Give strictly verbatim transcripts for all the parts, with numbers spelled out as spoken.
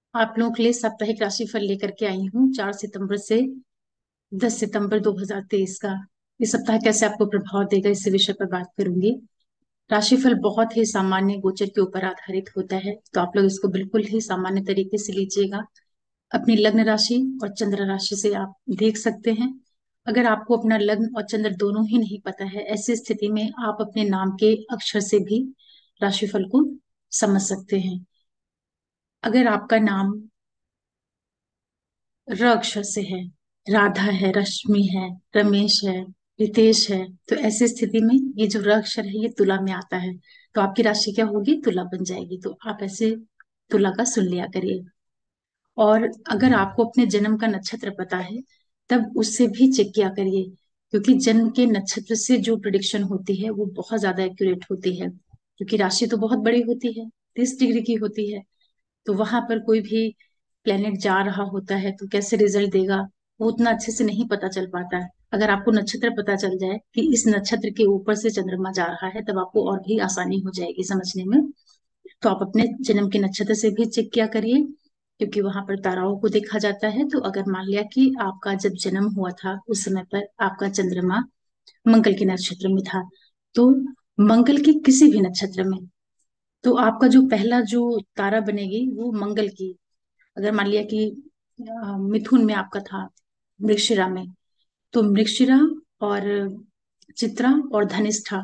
आप लोगों के लिए साप्ताहिक राशिफल लेकर के आई हूँ चार सितंबर से दस सितंबर दो हज़ार तेईस का। इस सप्ताह कैसे आपको प्रभाव देगा, इस विषय पर बात करूंगी। राशिफल बहुत ही सामान्य गोचर के ऊपर आधारित होता है, तो आप लोग इसको बिल्कुल ही सामान्य तरीके से लीजिएगा। अपनी लग्न राशि और चंद्र राशि से आप देख सकते हैं। अगर आपको अपना लग्न और चंद्र दोनों ही नहीं पता है, ऐसी स्थिति में आप अपने नाम के अक्षर से भी राशिफल को समझ सकते हैं। अगर आपका नाम र अक्षर से है, राधा है, रश्मि है, रमेश है, रितेश है, तो ऐसी स्थिति में ये जो र अक्षर है ये तुला में आता है, तो आपकी राशि क्या होगी, तुला बन जाएगी। तो आप ऐसे तुला का सुन लिया करिए। और अगर आपको अपने जन्म का नक्षत्र पता है, तब उससे भी चेक किया करिए, क्योंकि जन्म के नक्षत्र से जो प्रिडिक्शन होती है वो बहुत ज्यादा एक्यूरेट होती है। क्योंकि राशि तो बहुत बड़ी होती है, तीस डिग्री की होती है, तो वहां पर कोई भी प्लेनेट जा रहा होता है तो कैसे रिजल्ट देगा, वो उतना अच्छे से नहीं पता चल पाता है। अगर आपको नक्षत्र पता चल जाए कि इस नक्षत्र के ऊपर से चंद्रमा जा रहा है, तब आपको और भी आसानी हो जाएगी समझने में। तो आप अपने जन्म के नक्षत्र से भी चेक किया करिए, क्योंकि वहां पर ताराओं को देखा जाता है। तो अगर मान लिया कि आपका जब जन्म हुआ था उस समय पर आपका चंद्रमा मंगल के नक्षत्र में था, तो मंगल के किसी भी नक्षत्र में, तो आपका जो पहला जो तारा बनेगी वो मंगल की। अगर मान लिया कि अ, मिथुन में आपका था, मृगशिरा में, तो मृगशिरा और चित्रा और धनिष्ठा,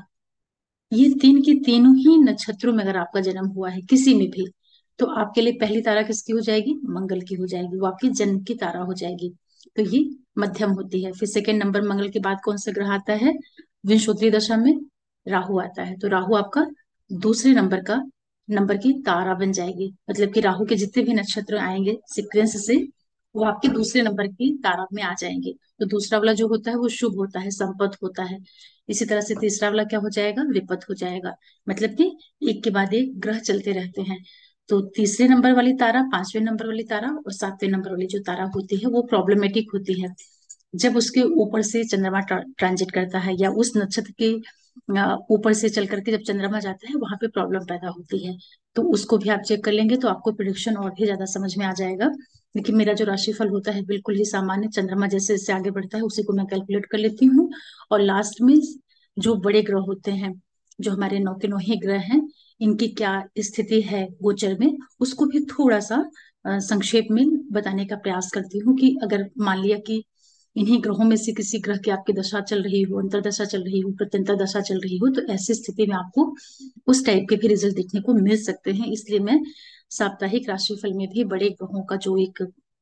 ये तीन की तीनों ही नक्षत्रों में अगर आपका जन्म हुआ है किसी में भी, तो आपके लिए पहली तारा किसकी हो जाएगी, मंगल की हो जाएगी, वो आपकी जन्म की तारा हो जाएगी। तो ये मध्यम होती है। फिर सेकेंड नंबर मंगल के बाद कौन सा ग्रह आता है, विंशोत्तरी दशा में राहु आता है, तो राहु आपका दूसरे नंबर का नंबर की तारा बन जाएगी। मतलब कि राहु के जितने भी नक्षत्र आएंगे सीक्वेंस से, वो आपके दूसरे नंबर की तारा में आ जाएंगे। तो दूसरा वाला जो होता है वो शुभ होता है, संपत होता है। इसी तरह से तीसरा वाला क्या हो जाएगा, विपत हो जाएगा। मतलब कि एक के बाद एक ग्रह चलते रहते हैं। तो तीसरे नंबर वाली तारा, पांचवें नंबर वाली तारा और सातवें नंबर वाली जो तारा होती है वो प्रॉब्लमेटिक होती है। जब उसके ऊपर से चंद्रमा ट्रा, ट्रांजिट करता है, या उस नक्षत्र के अ, ऊपर से चल करके जब चंद्रमा जाता है, वहां पे प्रॉब्लम पैदा होती है। तो उसको भी आप चेक कर लेंगे तो आपको प्रिडिक्शन और भी ज्यादा समझ में आ जाएगा। लेकिन मेरा जो राशिफल होता है बिल्कुल ही सामान्य, चंद्रमा जैसे जैसे आगे बढ़ता है उसी को मैं कैलकुलेट कर लेती हूँ। और लास्ट में जो बड़े ग्रह होते हैं, जो हमारे नौ के नौ ही ग्रह हैं, इनकी क्या स्थिति है गोचर में, उसको भी थोड़ा सा अ, संक्षेप में बताने का प्रयास करती हूँ। कि अगर मान लिया कि इन्हीं ग्रहों में से किसी ग्रह की आपकी दशा चल रही हो, अंतरदशा चल रही हो, प्रत्यंतर दशा चल रही हो, तो ऐसी स्थिति में आपको उस टाइप के भी रिजल्ट देखने को मिल सकते हैं। इसलिए मैं साप्ताहिक राशिफल में भी बड़े ग्रहों का जो एक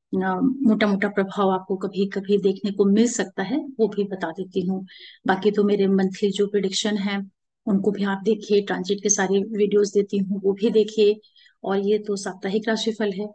मोटा मोटा प्रभाव आपको कभी कभी देखने को मिल सकता है वो भी बता देती हूँ। बाकी तो मेरे मंथली जो प्रिडिक्शन है उनको भी आप देखिए, ट्रांजिट के सारे वीडियोस देती हूँ वो भी देखिए। और ये तो साप्ताहिक राशिफल है।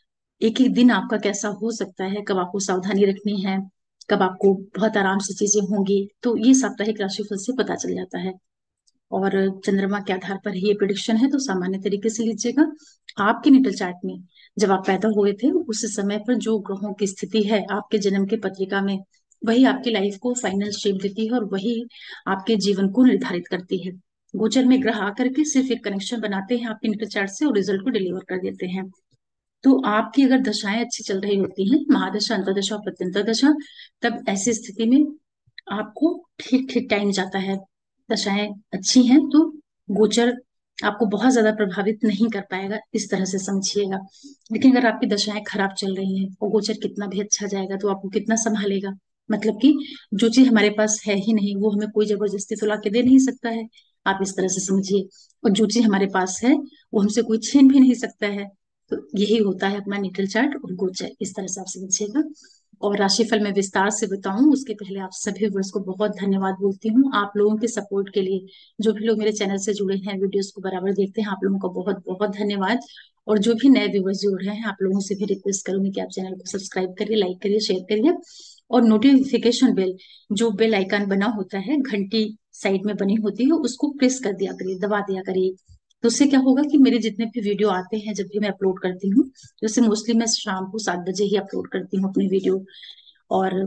एक एक दिन आपका कैसा हो सकता है, कब आपको सावधानी रखनी है, कब आपको बहुत आराम से चीजें होंगी, तो ये साप्ताहिक राशिफल से पता चल जाता है। और चंद्रमा के आधार पर ही ये प्रिडिक्शन है, तो सामान्य तरीके से लीजिएगा। आपके नेटल चार्ट में जब आप पैदा हुए थे उस समय पर जो ग्रहों की स्थिति है आपके जन्म की पत्रिका में, वही आपकी लाइफ को फाइनल शेप देती है और वही आपके जीवन को निर्धारित करती है। गोचर में ग्रह आकर के सिर्फ एक कनेक्शन बनाते हैं आपके नेटल चार्ट से और रिजल्ट को डिलीवर कर देते हैं। तो आपकी अगर दशाएं अच्छी चल रही होती हैं, महादशा, अंतरदशा, प्रत्यंतर दशा, तब ऐसी स्थिति में आपको ठीक ठीक टाइम जाता है। दशाएं अच्छी हैं तो गोचर आपको बहुत ज्यादा प्रभावित नहीं कर पाएगा, इस तरह से समझिएगा। लेकिन अगर आपकी दशाएं खराब चल रही हैं और गोचर कितना भी अच्छा जाएगा तो आपको कितना संभालेगा। मतलब कि जो चीज हमारे पास है ही नहीं वो हमें कोई जबरदस्ती तो ला के दे नहीं सकता है, आप इस तरह से समझिए। और जो चीज हमारे पास है वो हमसे कोई छीन भी नहीं सकता है। तो यही होता है अपना नेटल चार्ट और गोचर, इस तरह से आप समझिएगा। और राशिफल में विस्तार से बताऊं उसके पहले आप सभी व्यूअर्स को बहुत धन्यवाद बोलती हूँ आप लोगों के सपोर्ट के लिए। जो भी लोग मेरे चैनल से जुड़े हैं, वीडियोस को बराबर देखते हैं, आप लोगों का बहुत बहुत धन्यवाद। और जो भी नए व्यूअर्स जुड़ रहे हैं, आप लोगों से भी रिक्वेस्ट करूंगी कि आप चैनल को सब्सक्राइब करिए, लाइक करिए, शेयर करिए। और नोटिफिकेशन बेल, जो बेल आइकन बना होता है, घंटी साइड में बनी होती है, उसको प्रेस कर दिया करिए, दबा दिया करिए। तो उससे क्या होगा कि मेरे जितने भी वीडियो आते हैं, जब भी मैं अपलोड करती हूँ, जैसे मोस्टली मैं शाम को सात बजे ही अपलोड करती हूँ अपनी वीडियो, और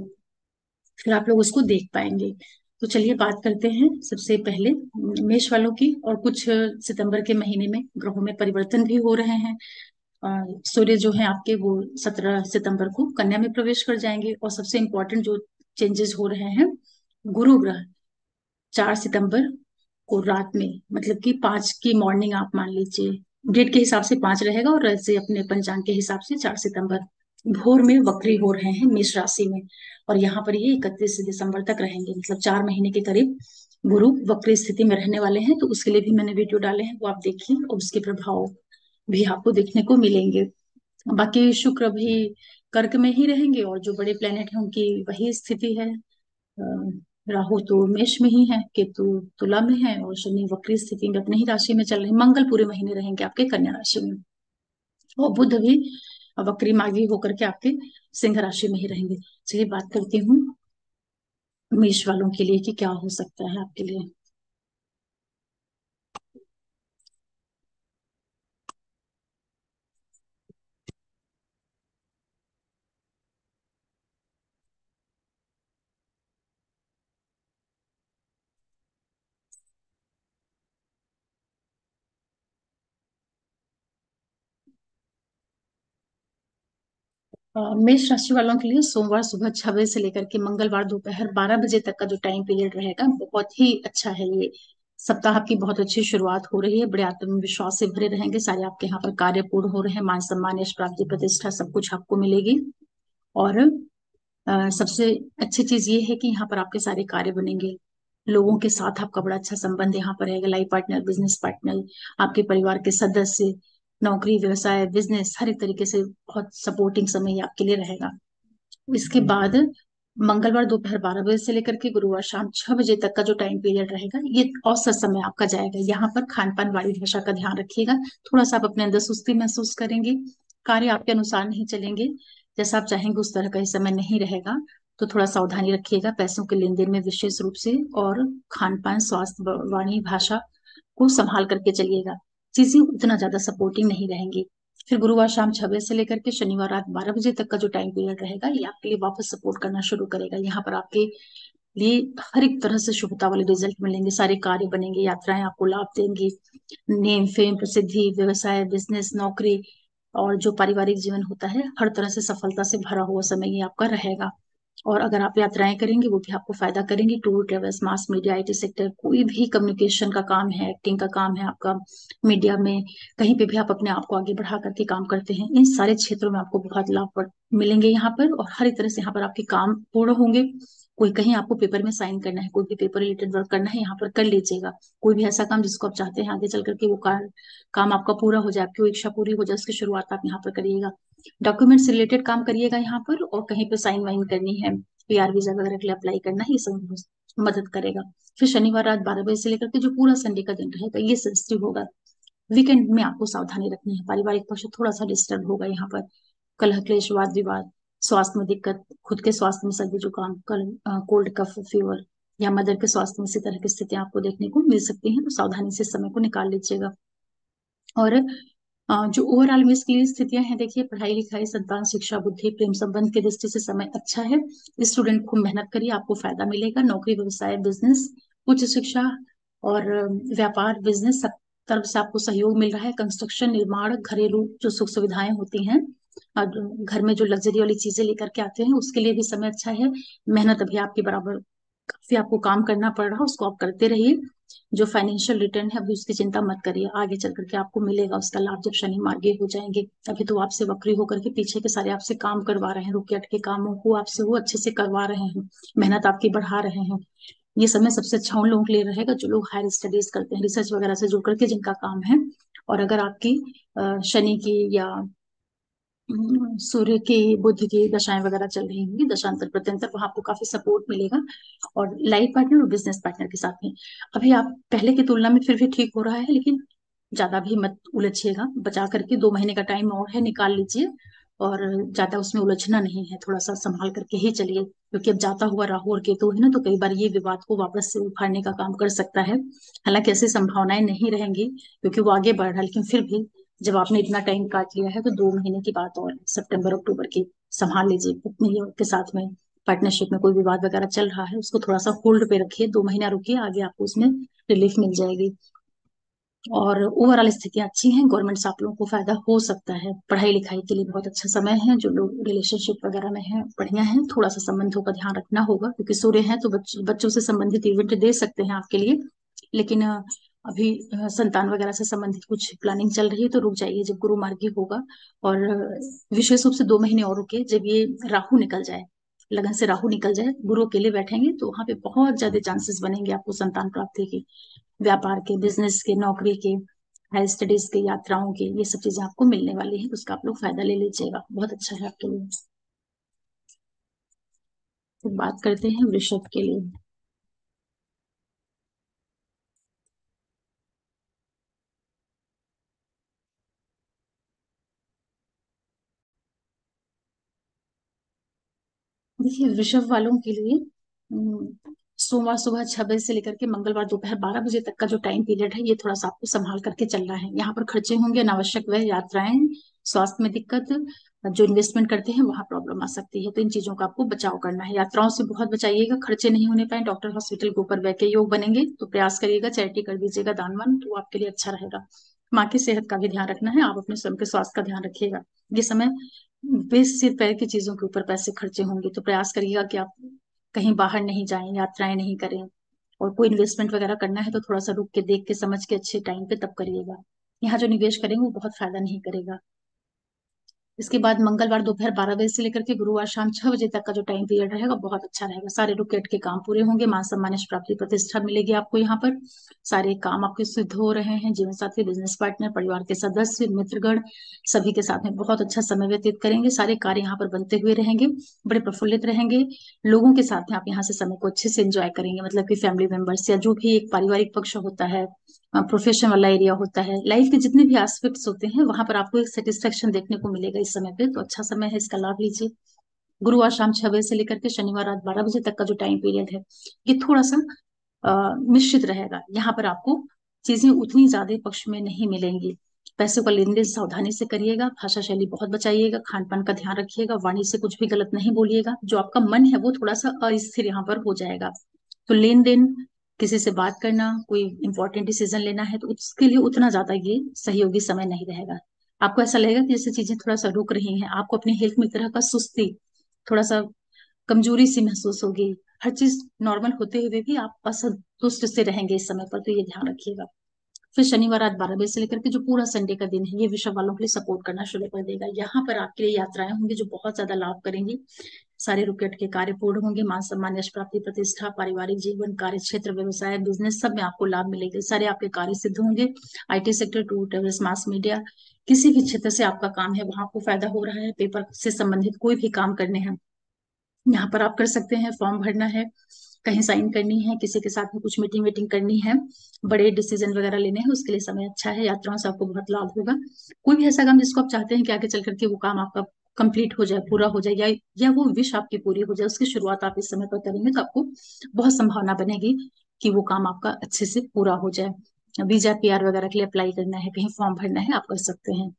फिर आप लोग उसको देख पाएंगे। तो चलिए बात करते हैं सबसे पहले मेष वालों की। और कुछ सितंबर के महीने में ग्रहों में परिवर्तन भी हो रहे हैं, अ, सूर्य जो है आपके वो सत्रह सितंबर को कन्या में प्रवेश कर जाएंगे। और सबसे इम्पोर्टेंट जो चेंजेस हो रहे हैं, गुरु ग्रह चार सितंबर को रात में, मतलब कि पांच की मॉर्निंग आप मान लीजिए, डेट के हिसाब से पांच रहेगा और ऐसे अपने पंचांग के हिसाब से चार सितंबर भोर में वक्री हो रहे हैं मेष राशि में। और यहाँ पर ये इकतीस दिसंबर तक रहेंगे, मतलब चार महीने के करीब गुरु वक्री स्थिति में रहने वाले हैं। तो उसके लिए भी मैंने वीडियो डाले हैं, वो आप देखिए, और उसके प्रभाव भी आपको देखने को मिलेंगे। बाकी शुक्र भी कर्क में ही रहेंगे, और जो बड़े प्लेनेट हैं उनकी वही स्थिति है। अ, राहु तो मेष में ही है, केतु तुला में है, और शनि वक्री स्थिति में अपने ही राशि में चल रहे हैं। मंगल पूरे महीने रहेंगे आपके कन्या राशि में, और बुध भी वक्री मार्गी होकर के आपके सिंह राशि में ही रहेंगे। चलिए बात करती हूँ मेष वालों के लिए कि क्या हो सकता है आपके लिए। अ, मेष राशि वालों के लिए सोमवार सुबह छह बजे से लेकर के मंगलवार दोपहर बारह बजे तक का जो टाइम पीरियड रहेगा, बहुत ही अच्छा है। ये सप्ताह की बहुत अच्छी शुरुआत हो रही है, बड़े आत्मविश्वास से भरे रहेंगे, सारे आपके यहाँ पर कार्य पूर्ण हो रहे हैं, मान सम्मान यश प्राप्ति प्रतिष्ठा सब कुछ आपको मिलेगी। और अ, सबसे अच्छी चीज ये है कि यहाँ पर आपके सारे कार्य बनेंगे, लोगों के साथ आपका बड़ा अच्छा संबंध यहाँ पर रहेगा, लाइफ पार्टनर, बिजनेस पार्टनर, आपके परिवार के सदस्य, नौकरी व्यवसाय बिजनेस, हर एक तरीके से बहुत सपोर्टिंग समय ये आपके लिए रहेगा। इसके बाद मंगलवार दोपहर बारह बजे से लेकर के गुरुवार शाम छह बजे तक का जो टाइम पीरियड रहेगा, ये औसत समय आपका जाएगा। यहाँ पर खान पान वाणी भाषा का ध्यान रखिएगा, थोड़ा सा आप अपने अंदर सुस्ती महसूस करेंगे, कार्य आपके अनुसार नहीं चलेंगे, जैसा आप चाहेंगे उस तरह का इस समय नहीं रहेगा। तो थोड़ा सावधानी रखिएगा पैसों के लेन देन में विशेष रूप से, और खान पान स्वास्थ्य वाणी भाषा को संभाल करके चलिएगा, चीजें उतना ज्यादा सपोर्टिंग नहीं रहेंगी। फिर गुरुवार शाम छह बजे से लेकर के शनिवार रात बारह बजे तक का जो टाइम पीरियड रहेगा, ये आपके लिए वापस सपोर्ट करना शुरू करेगा। यहाँ पर आपके लिए हर एक तरह से शुभता वाले रिजल्ट मिलेंगे, सारे कार्य बनेंगे, यात्राएं आपको लाभ देंगी, नेम फेम प्रसिद्धि व्यवसाय बिजनेस नौकरी, और जो पारिवारिक जीवन होता है हर तरह से सफलता से भरा हुआ समय ये आपका रहेगा। और अगर आप यात्राएं करेंगे वो भी आपको फायदा करेंगी, tour travels mass media IT sector, कोई भी कम्युनिकेशन का काम है, एक्टिंग का काम है आपका, मीडिया में कहीं पे भी आप अपने आप को आगे बढ़ा करके काम करते हैं, इन सारे क्षेत्रों में आपको बहुत लाभ पड़- मिलेंगे यहाँ पर। और हर एक तरह से यहाँ पर आपके काम पूर्ण होंगे। कोई कहीं आपको पेपर में साइन करना है, कोई भी पेपर रिलेटेड वर्क करना है, यहाँ पर कर लीजिएगा। कोई भी ऐसा काम जिसको आप चाहते हैं आगे चल करके वो कार, काम आपका पूरा हो जाए, आपकी वो इच्छा पूरी हो जाए, उसकी शुरुआत आप यहाँ पर करिएगा। डॉक्यूमेंट से रिलेटेड काम करिएगा यहाँ पर, और कहीं पे साइन वाइन करनी है, पीआर वीजा वगैरह के लिए अप्लाई करना है, ये सब मदद करेगा। फिर शनिवार रात बारह बजे से लेकर के जो पूरा संडे का दिन रहेगा ये सेंसिटिव होगा, वीकेंड में आपको सावधानी रखनी है, पारिवारिक पक्ष थोड़ा सा डिस्टर्ब होगा यहाँ पर, कलह क्लेश वाद विवाद, स्वास्थ्य में दिक्कत, खुद के स्वास्थ्य में सर्दी जुकाम कल कोल्ड कफ फीवर, या मदर के स्वास्थ्य में इसी तरह की स्थितियां आपको देखने को मिल सकती हैं, तो सावधानी से इस समय को निकाल लीजिएगा। और अ, जो ओवरऑल में इसके लिए स्थितियां हैं, देखिए पढ़ाई लिखाई संतान शिक्षा बुद्धि प्रेम संबंध की दृष्टि से समय अच्छा है। स्टूडेंट खूब मेहनत करिए, आपको फायदा मिलेगा, नौकरी व्यवसाय बिजनेस उच्च शिक्षा और अ, व्यापार बिजनेस सब तरफ से आपको सहयोग मिल रहा है। कंस्ट्रक्शन निर्माण घरेलू जो सुख सुविधाएं होती हैं, और घर में जो लग्जरी वाली चीजें लेकर के आते हैं उसके लिए भी समय अच्छा है। मेहनत अभी आपके बराबर काफी आपको काम करना पड़ रहा है, उसको आप करते रहिए। जो फाइनेंशियल रिटर्न है अभी उसकी चिंता मत करिए, आगे चल करके आपको मिलेगा उसका लाभ जब शनि मार्गी हो जाएंगे। अभी तो आपसे वक्री होकर के पीछे के सारे आपसे काम करवा रहे हैं, रुके अटके कामों को आपसे वो अच्छे से करवा रहे हैं, मेहनत आपकी बढ़ा रहे हैं। ये समय सबसे अच्छा उन लोगों के लिए रहेगा जो लोग हायर स्टडीज करते हैं, रिसर्च वगैरह से जुड़ करके जिनका काम है। और अगर आपकी अ, शनि की या हम्म, सूर्य की बुध की दशाएं वगैरह चल रही होंगी, दशांतर प्रत्यंतर, वहां आपको काफी सपोर्ट मिलेगा। और लाइफ पार्टनर और बिजनेस पार्टनर के साथ में अभी आप पहले की तुलना में फिर भी ठीक हो रहा है, लेकिन ज्यादा भी मत उलझिएगा, बचा करके दो महीने का टाइम और है, निकाल लीजिए। और ज्यादा उसमें उलझना नहीं है, थोड़ा सा संभाल करके ही चलिए, क्योंकि अब जाता हुआ राहु और केतु है ना, तो कई बार ये विवाद को वापस से उखाड़ने का काम कर सकता है। हालांकि ऐसी संभावनाएं नहीं रहेंगी क्योंकि वो आगे बढ़ रहा है, लेकिन फिर भी जब आपने इतना टाइम काट लिया है तो दो महीने की बात और है, सितंबर अक्टूबर की, संभाल लीजिए। पत्नी के साथ में पार्टनरशिप में कोई विवाद वगैरह चल रहा है उसको थोड़ा सा होल्ड पे रखिए, दो महीना रुकिए, आगे आपको उसमें रिलीफ मिल जाएगी। और ओवरऑल स्थितियां अच्छी हैं। गवर्नमेंट से आप लोगों को फायदा हो सकता है। पढ़ाई लिखाई के लिए बहुत अच्छा समय है। जो लोग रिलेशनशिप वगैरह में हैं बढ़िया है। थोड़ा सा संबंधों का ध्यान रखना होगा क्योंकि सूर्य है तो बच, बच्चों से संबंधित इवेंट दे सकते हैं आपके लिए। लेकिन अ, अभी अ, संतान वगैरह से संबंधित कुछ प्लानिंग चल रही है तो रुक जाइए जब गुरु मार्गी होगा। और अ, विशेष रूप से दो महीने और रुके जब ये राहु निकल जाए, लगन से राहु निकल जाए, गुरु अकेले बैठेंगे तो वहां पे बहुत ज्यादा चांसेस बनेंगे आपको संतान प्राप्ति के, व्यापार के, बिजनेस के, नौकरी के, हायर स्टडीज के, यात्राओं के, ये सब चीजें आपको मिलने वाली है। उसका आप लोग फायदा ले लीजिएगा, बहुत अच्छा है आपके लिए। तो बात करते हैं वृषभ के लिए। देखिए वृषभ वालों के लिए हम्म, सोमवार सुबह छह बजे से लेकर के मंगलवार दोपहर बारह बजे तक का जो टाइम पीरियड है ये थोड़ा सा आपको संभाल करके चलना है। यहाँ पर खर्चे होंगे, अनावश्यक व्यय, यात्राएं, स्वास्थ्य में दिक्कत, जो इन्वेस्टमेंट करते हैं वहां प्रॉब्लम आ सकती है, तो इन चीजों का आपको बचाव करना है। यात्राओं से बहुत बचाइएगा, खर्चे नहीं होने पाए, डॉक्टर हॉस्पिटल के ऊपर व्यय के योग बनेंगे तो प्रयास करिएगा, चैरिटी कर दीजिएगा, दान वान, तो वो आपके लिए अच्छा रहेगा। माँ की सेहत का भी ध्यान रखना है, आप अपने स्वयं के स्वास्थ्य का ध्यान रखिएगा। ये समय बेस सिर पैर की चीजों के ऊपर पैसे खर्चे होंगे तो प्रयास करिएगा कि आप कहीं बाहर नहीं जाएं, यात्राएं नहीं करें। और कोई इन्वेस्टमेंट वगैरह करना है तो थोड़ा सा रुक के देख के समझ के अच्छे टाइम पे तब करिएगा। यहाँ जो निवेश करेंगे वो बहुत फायदा नहीं करेगा। इसके बाद मंगलवार दोपहर बारह बजे से लेकर के गुरुवार शाम छह बजे तक का जो टाइम पीरियड रहेगा बहुत अच्छा रहेगा। सारे रुकेट के काम पूरे होंगे, मान सम्मान यश प्राप्ति प्रतिष्ठा मिलेगी आपको। यहाँ पर सारे काम आपके सिद्ध हो रहे हैं। जीवन साथी, बिजनेस पार्टनर, परिवार के सदस्य, मित्रगण, सभी के साथ में बहुत अच्छा समय व्यतीत करेंगे। सारे कार्य यहाँ पर बनते हुए रहेंगे, बड़े प्रफुल्लित रहेंगे। लोगों के साथ में आप यहाँ से समय को अच्छे से एंजॉय करेंगे, मतलब कि फैमिली मेंबर्स या जो भी एक पारिवारिक पक्ष होता है, प्रोफेशन वाला एरिया होता है, लाइफ के जितने भी एस्पेक्ट्स होते हैं वहां पर आपको एक सेटिस्फेक्शन देखने को मिलेगा इस समय पे, तो अच्छा समय है, इसका लाभ लीजिए। गुरुवार शाम छह बजे से लेकर के शनिवार रात बारह बजे तक का जो टाइम पीरियड है ये थोड़ा सा अ, निश्चित रहेगा। यहाँ पर आपको चीजें उतनी ज्यादा पक्ष में नहीं मिलेंगी। पैसों का लेन देन सावधानी से करिएगा, भाषा शैली बहुत बचाइएगा, खान पान का ध्यान रखिएगा, वाणी से कुछ भी गलत नहीं बोलिएगा। जो आपका मन है वो थोड़ा सा अस्थिर यहाँ पर हो जाएगा। तो लेन देन, किसी से बात करना, कोई इंपॉर्टेंट डिसीजन लेना है तो उसके लिए उतना ज्यादा ये सहयोगी समय नहीं रहेगा। आपको ऐसा लगेगा कि जैसे चीजें थोड़ा सा रुक रही हैं, आपको अपनी हेल्थ में एक तरह का सुस्ती, थोड़ा सा कमजोरी सी महसूस होगी। हर चीज नॉर्मल होते हुए भी आप असंतुष्ट से रहेंगे इस समय पर, तो ये ध्यान रखिएगा। फिर शनिवार रात बारह बजे से लेकर के जो पूरा संडे का दिन है ये विषय वालों के लिए सपोर्ट करना शुरू कर देगा। यहाँ पर आपके लिए यात्राएं होंगी जो बहुत ज्यादा लाभ करेंगी। सारे रुकेट के कार्य पूर्ण होंगे, मान सम्मान यश प्राप्ति प्रतिष्ठा, पारिवारिक जीवन, कार्य क्षेत्र, व्यवसाय, बिजनेस, सब में आपको लाभ मिलेगा। सारे आपके कार्य सिद्ध होंगे। IT sector, tour travels, mass media, किसी भी क्षेत्र से आपका काम है वहां आपको फायदा हो रहा है। पेपर से संबंधित कोई भी काम करने हैं यहाँ पर आप कर सकते हैं। फॉर्म भरना है, कहीं साइन करनी है, किसी के साथ में कुछ मीटिंग वीटिंग करनी है, बड़े डिसीजन वगैरह लेने हैं, उसके लिए समय अच्छा है। यात्राओं से आपको बहुत लाभ होगा। कोई भी ऐसा काम जिसको आप चाहते हैं कि आगे चल करके वो काम आपका कंप्लीट हो जाए, पूरा हो जाए, या या वो विश आपकी पूरी हो जाए, उसकी शुरुआत आप इस समय पर करेंगे तो आपको बहुत संभावना बनेगी कि वो काम आपका अच्छे से पूरा हो जाए। वीजा पीआर वगैरह के लिए अप्लाई करना है, कहीं फॉर्म भरना है, आप कर सकते हैं।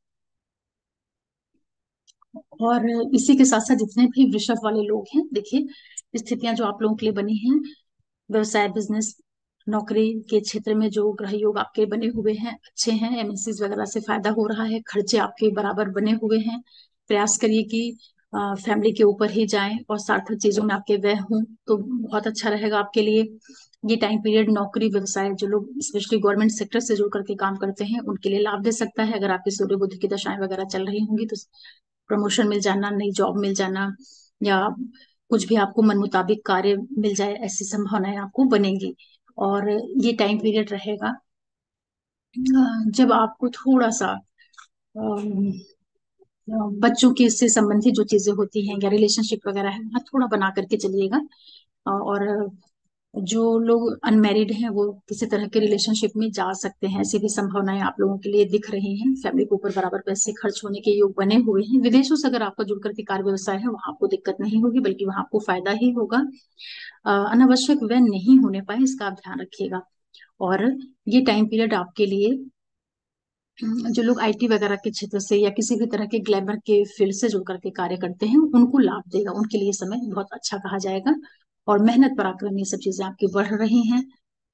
और इसी के साथ साथ जितने भी वृषभ वाले लोग हैं, देखिए स्थितियां जो आप लोगों के लिए बनी हैं, व्यवसाय, बिजनेस, नौकरी के क्षेत्र में जो ग्रह योग आपके बने हुए हैं अच्छे हैं। एमएनसी वगैरह से फायदा हो रहा है, खर्चे आपके बराबर बने हुए हैं। प्रयास करिए कि फैमिली के ऊपर ही जाएं और सार्थक चीजों में आपके व्यय हों तो बहुत अच्छा रहेगा आपके लिए। ये टाइम पीरियड नौकरी, व्यवसाय, जो लोग स्पेशली गवर्नमेंट सेक्टर से जुड़ करके काम करते हैं उनके लिए लाभ दे सकता है। अगर आपकी सूर्य बुद्ध की दशाएं वगैरह चल रही होंगी तो प्रमोशन मिल जाना, नई जॉब मिल जाना, या कुछ भी आपको मन मुताबिक कार्य मिल जाए, ऐसी संभावनाएं आपको बनेंगी। और ये टाइम पीरियड रहेगा अ, जब आपको थोड़ा सा अम, अ, बच्चों के से संबंधित जो चीजें होती हैं या रिलेशनशिप वगैरह है वहाँ थोड़ा बना करके चलिएगा। अ, और जो लोग अनमैरिड हैं वो किसी तरह के रिलेशनशिप में जा सकते हैं, ऐसी भी संभावनाएं आप लोगों के लिए दिख रही हैं। फैमिली के ऊपर बराबर पैसे खर्च होने के योग बने हुए हैं। विदेशों से अगर आपका जुड़ करके कार्य व्यवसाय है वहां आपको दिक्कत नहीं होगी, बल्कि वहां आपको फायदा ही होगा। अ, अनावश्यक व्यय नहीं होने पाए इसका आप ध्यान रखिएगा। और ये टाइम पीरियड आपके लिए अम, जो लोग आईटी वगैरह के क्षेत्र से या किसी भी तरह के ग्लैमर के फील्ड से जुड़ करके कार्य करते हैं उनको लाभ देगा, उनके लिए समय बहुत अच्छा कहा जाएगा। और मेहनत पराक्रम ये सब चीजें आपकी बढ़ रही हैं।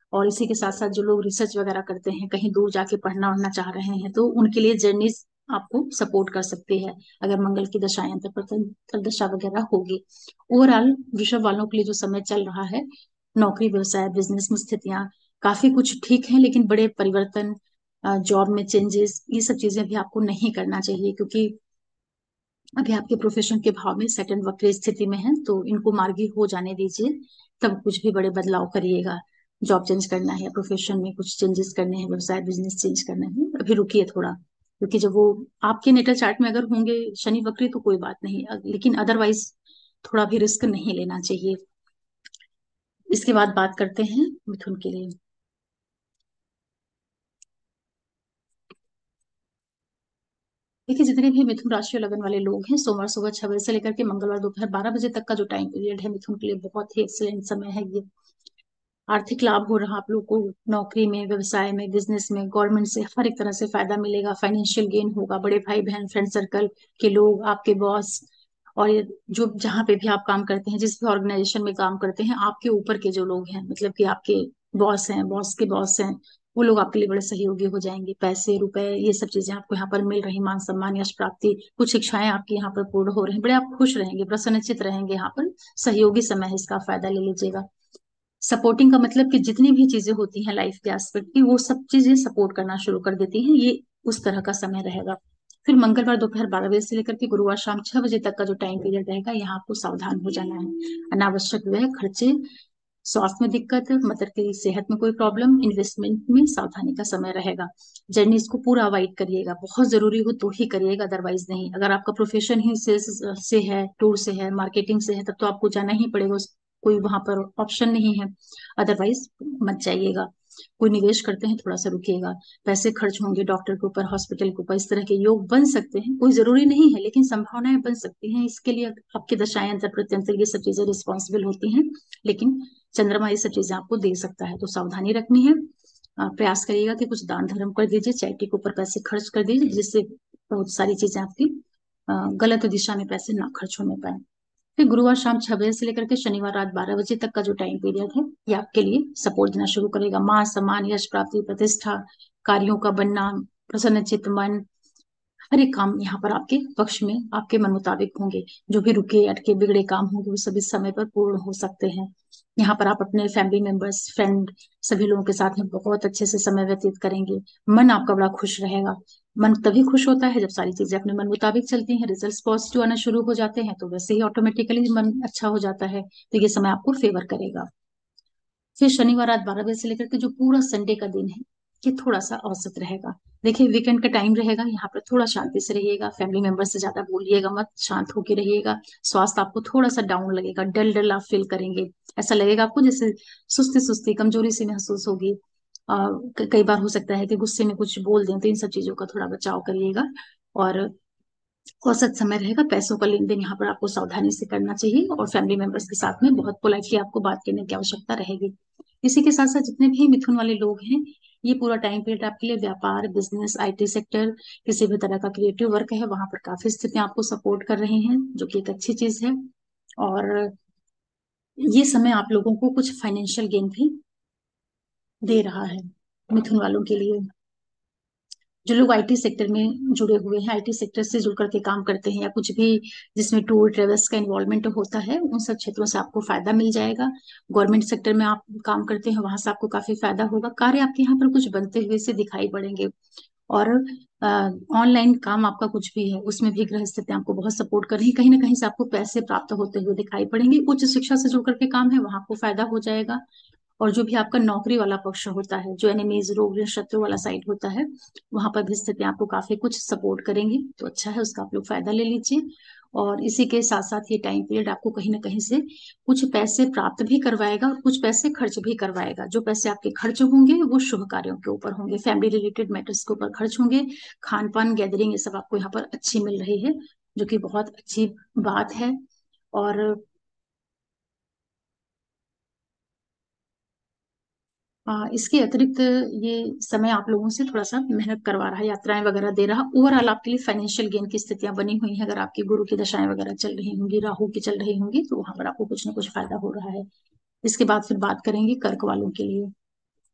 और इसी के साथ साथ जो लोग रिसर्च वगैरह करते हैं, कहीं दूर जाके पढ़ना उड़ना चाह रहे हैं, तो उनके लिए जर्नीज आपको सपोर्ट कर सकती है अगर मंगल की दशा अंतर दशा वगैरह होगी। ओवरऑल वृषभ वालों के लिए जो समय चल रहा है, नौकरी व्यवसाय बिजनेस में स्थितियां काफी कुछ ठीक है, लेकिन बड़े परिवर्तन, जॉब में चेंजेस, ये सब चीजें भी आपको नहीं करना चाहिए, क्योंकि अभी आपके प्रोफेशन के भाव में सेटन वक्र स्थिति में है, तो इनको मार्गी हो जाने दीजिए, तब कुछ भी बड़े बदलाव करिएगा। जॉब चेंज करना है, प्रोफेशन में कुछ चेंजेस करने हैं, व्यवसाय बिजनेस चेंज करना है, अभी रुकिए थोड़ा, क्योंकि जब वो आपके नेटल चार्ट में अगर होंगे शनि वक्री तो कोई बात नहीं, लेकिन अदरवाइज थोड़ा भी रिस्क नहीं लेना चाहिए। इसके बाद बात करते हैं मिथुन के लिए। देखिए, जितने भी मिथुन राशि और लगन वाले लोग हैं, सोमवार सुबह छह बजे से लेकर के मंगलवार दोपहर बारह बजे तक का जो टाइम पीरियड है मिथुन के लिए बहुत ही एक्सीलेंट समय है ये। आर्थिक लाभ हो रहा आप लोग को, नौकरी में व्यवसाय में बिजनेस में गवर्नमेंट से हर एक तरह से फायदा मिलेगा, फाइनेंशियल गेन होगा, बड़े भाई बहन फ्रेंड सर्कल के लोग, आपके बॉस, और ये जो जहाँ पे भी आप काम करते हैं, जिस भी ऑर्गेनाइजेशन में काम करते हैं, आपके ऊपर के जो लोग हैं, मतलब कि आपके बॉस हैं, बॉस के बॉस हैं, वो लोग आपके लिए बड़े सहयोगी हो जाएंगे। पैसे रुपए ये सब चीजें आपको यहाँ पर मिल रही, मान सम्मान यश प्राप्ति, कुछ इच्छाएं आपकी यहाँ पर पूर्ण हो रही हैं, बड़े आप खुश रहेंगे, प्रसन्नचित रहेंगे, यहाँ पर सहयोगी समय है, इसका फायदा ले लीजिएगा। सपोर्टिंग का मतलब कि जितनी भी चीजें होती हैं लाइफ के एस्पेक्ट की, वो सब चीजें सपोर्ट करना शुरू कर देती हैं, ये उस तरह का समय रहेगा। फिर मंगलवार दोपहर बारह बजे से लेकर के गुरुवार शाम छह बजे तक का जो टाइम पीरियड रहेगा, यहाँ आपको सावधान हो जाना है। अनावश्यक व्यय खर्चे, स्वास्थ्य में दिक्कत, मदर की सेहत में कोई प्रॉब्लम, इन्वेस्टमेंट में सावधानी का समय रहेगा। जर्नी इसको पूरा अवॉइड करिएगा, बहुत जरूरी हो तो ही करिएगा, अदरवाइज नहीं। अगर आपका प्रोफेशन ही सेल्स से है, टूर से है, मार्केटिंग से है, तब तो आपको जाना ही पड़ेगा, उस कोई वहां पर ऑप्शन नहीं है, अदरवाइज मत जाइएगा। कोई निवेश करते हैं, थोड़ा सा रुकिएगा, पैसे खर्च होंगे डॉक्टर के ऊपर, हॉस्पिटल के ऊपर, इस तरह के योग बन सकते हैं, कोई जरूरी नहीं है, लेकिन संभावनाएं बन सकती हैं। इसके लिए आपके दशाएं अंतर प्रत्यंतर ये सब चीजें रिस्पॉन्सिबल होती हैं, लेकिन चंद्रमा ये सब चीजें आपको दे सकता है, तो सावधानी रखनी है। अ, प्रयास करिएगा कि कुछ दान धर्म कर दीजिए, चैरिटी के ऊपर पैसे खर्च कर दीजिए, जिससे बहुत सारी चीजें आपकी अ, गलत दिशा में पैसे ना खर्च होने पाए। फिर गुरुवार शाम छह बजे से लेकर के शनिवार रात बारह बजे तक का जो टाइम पीरियड है, ये आपके लिए सपोर्ट देना शुरू करेगा। मान सम्मान यश प्राप्ति प्रतिष्ठा, कार्यों का बनना, प्रसन्नचित मन, हर एक काम यहाँ पर आपके पक्ष में, आपके मन मुताबिक होंगे। जो भी रुके अटके बिगड़े काम होंगे, वो सभी समय पर पूर्ण हो सकते हैं। यहाँ पर आप अपने फैमिली मेंबर्स, फ्रेंड, सभी लोगों के साथ में बहुत अच्छे से समय व्यतीत करेंगे। मन आपका बड़ा खुश रहेगा। मन तभी खुश होता है जब सारी चीजें अपने मन मुताबिक चलती हैं, रिजल्ट्स पॉजिटिव आना शुरू हो जाते हैं, तो वैसे ही ऑटोमेटिकली मन अच्छा हो जाता है, तो ये समय आपको फेवर करेगा। फिर शनिवार रात बारह बजे से लेकर के जो पूरा संडे का दिन है, ये थोड़ा सा औसत रहेगा। देखिए, वीकेंड का टाइम रहेगा, यहाँ पर थोड़ा शांति से रहिएगा, फैमिली मेंबर से ज्यादा बोलिएगा मत, शांत होके रहिएगा। स्वास्थ्य आपको थोड़ा सा डाउन लगेगा, डल डल आप फील करेंगे, ऐसा लगेगा आपको जैसे सुस्ती सुस्ती कमजोरी सी महसूस होगी। आ, कई बार हो सकता है कि गुस्से में कुछ बोल दें, तो इन सब चीजों का थोड़ा बचाव करिएगा। और औसत समय रहेगा। पैसों का लेन देन यहाँ पर आपको सावधानी से करना चाहिए, और फैमिली मेंबर्स के साथ में बहुत पोलाइटली आपको बात करने की आवश्यकता रहेगी। इसी के साथ साथ जितने भी मिथुन वाले लोग हैं, ये पूरा टाइम पीरियड आपके लिए व्यापार बिजनेस आईटी सेक्टर, किसी भी तरह का क्रिएटिव वर्क है, वहां पर काफी स्थितियां आपको सपोर्ट कर रही हैं, जो कि एक अच्छी चीज है। और ये समय आप लोगों को कुछ फाइनेंशियल गेन भी दे रहा है मिथुन वालों के लिए। जो लोग आईटी सेक्टर में जुड़े हुए हैं, आईटी सेक्टर से जुड़ करके काम करते हैं, या कुछ भी जिसमें टूर ट्रेवल्स का इन्वॉल्वमेंट होता है, उन सब क्षेत्रों से आपको फायदा मिल जाएगा। गवर्नमेंट सेक्टर में आप काम करते हैं, वहां से आपको काफी फायदा होगा, कार्य आपके यहाँ पर कुछ बनते हुए से दिखाई पड़ेंगे। और ऑनलाइन काम आपका कुछ भी है, उसमें भी ग्रह स्थिति आपको बहुत सपोर्ट कर रही है, कहीं ना कहीं से आपको पैसे प्राप्त होते हुए दिखाई पड़ेंगे। उच्च शिक्षा से जुड़ करके काम है, वहां आपको फायदा हो जाएगा। और जो भी आपका नौकरी वाला पक्ष होता है, जो एनिमीज रोग या शत्रु वाला साइड होता है, वहां पर भी स्थिति आपको काफी कुछ सपोर्ट करेंगी, तो अच्छा है, उसका आप लोग फायदा ले लीजिए। और इसी के साथ साथ ये टाइम पीरियड आपको कहीं ना कहीं से कुछ पैसे प्राप्त भी करवाएगा, और कुछ पैसे खर्च भी करवाएगा। जो पैसे आपके खर्च होंगे वो शुभ कार्यों के ऊपर होंगे, फैमिली रिलेटेड मैटर्स के ऊपर खर्च होंगे। खान पान गैदरिंग ये सब आपको यहाँ पर अच्छी मिल रही है, जो कि बहुत अच्छी बात है। और आ, इसके अतिरिक्त ये समय आप लोगों से थोड़ा सा मेहनत करवा रहा है, यात्राएं वगैरह दे रहा। ओवरऑल आपके लिए फाइनेंशियल गेन की स्थितियां बनी हुई हैं। अगर आपकी गुरु की दशाएं वगैरह चल रही होंगी, राहु की चल रही होंगी, तो वहां पर आपको कुछ ना कुछ फायदा हो रहा है। इसके बाद फिर बात करेंगे कर्क वालों के लिए।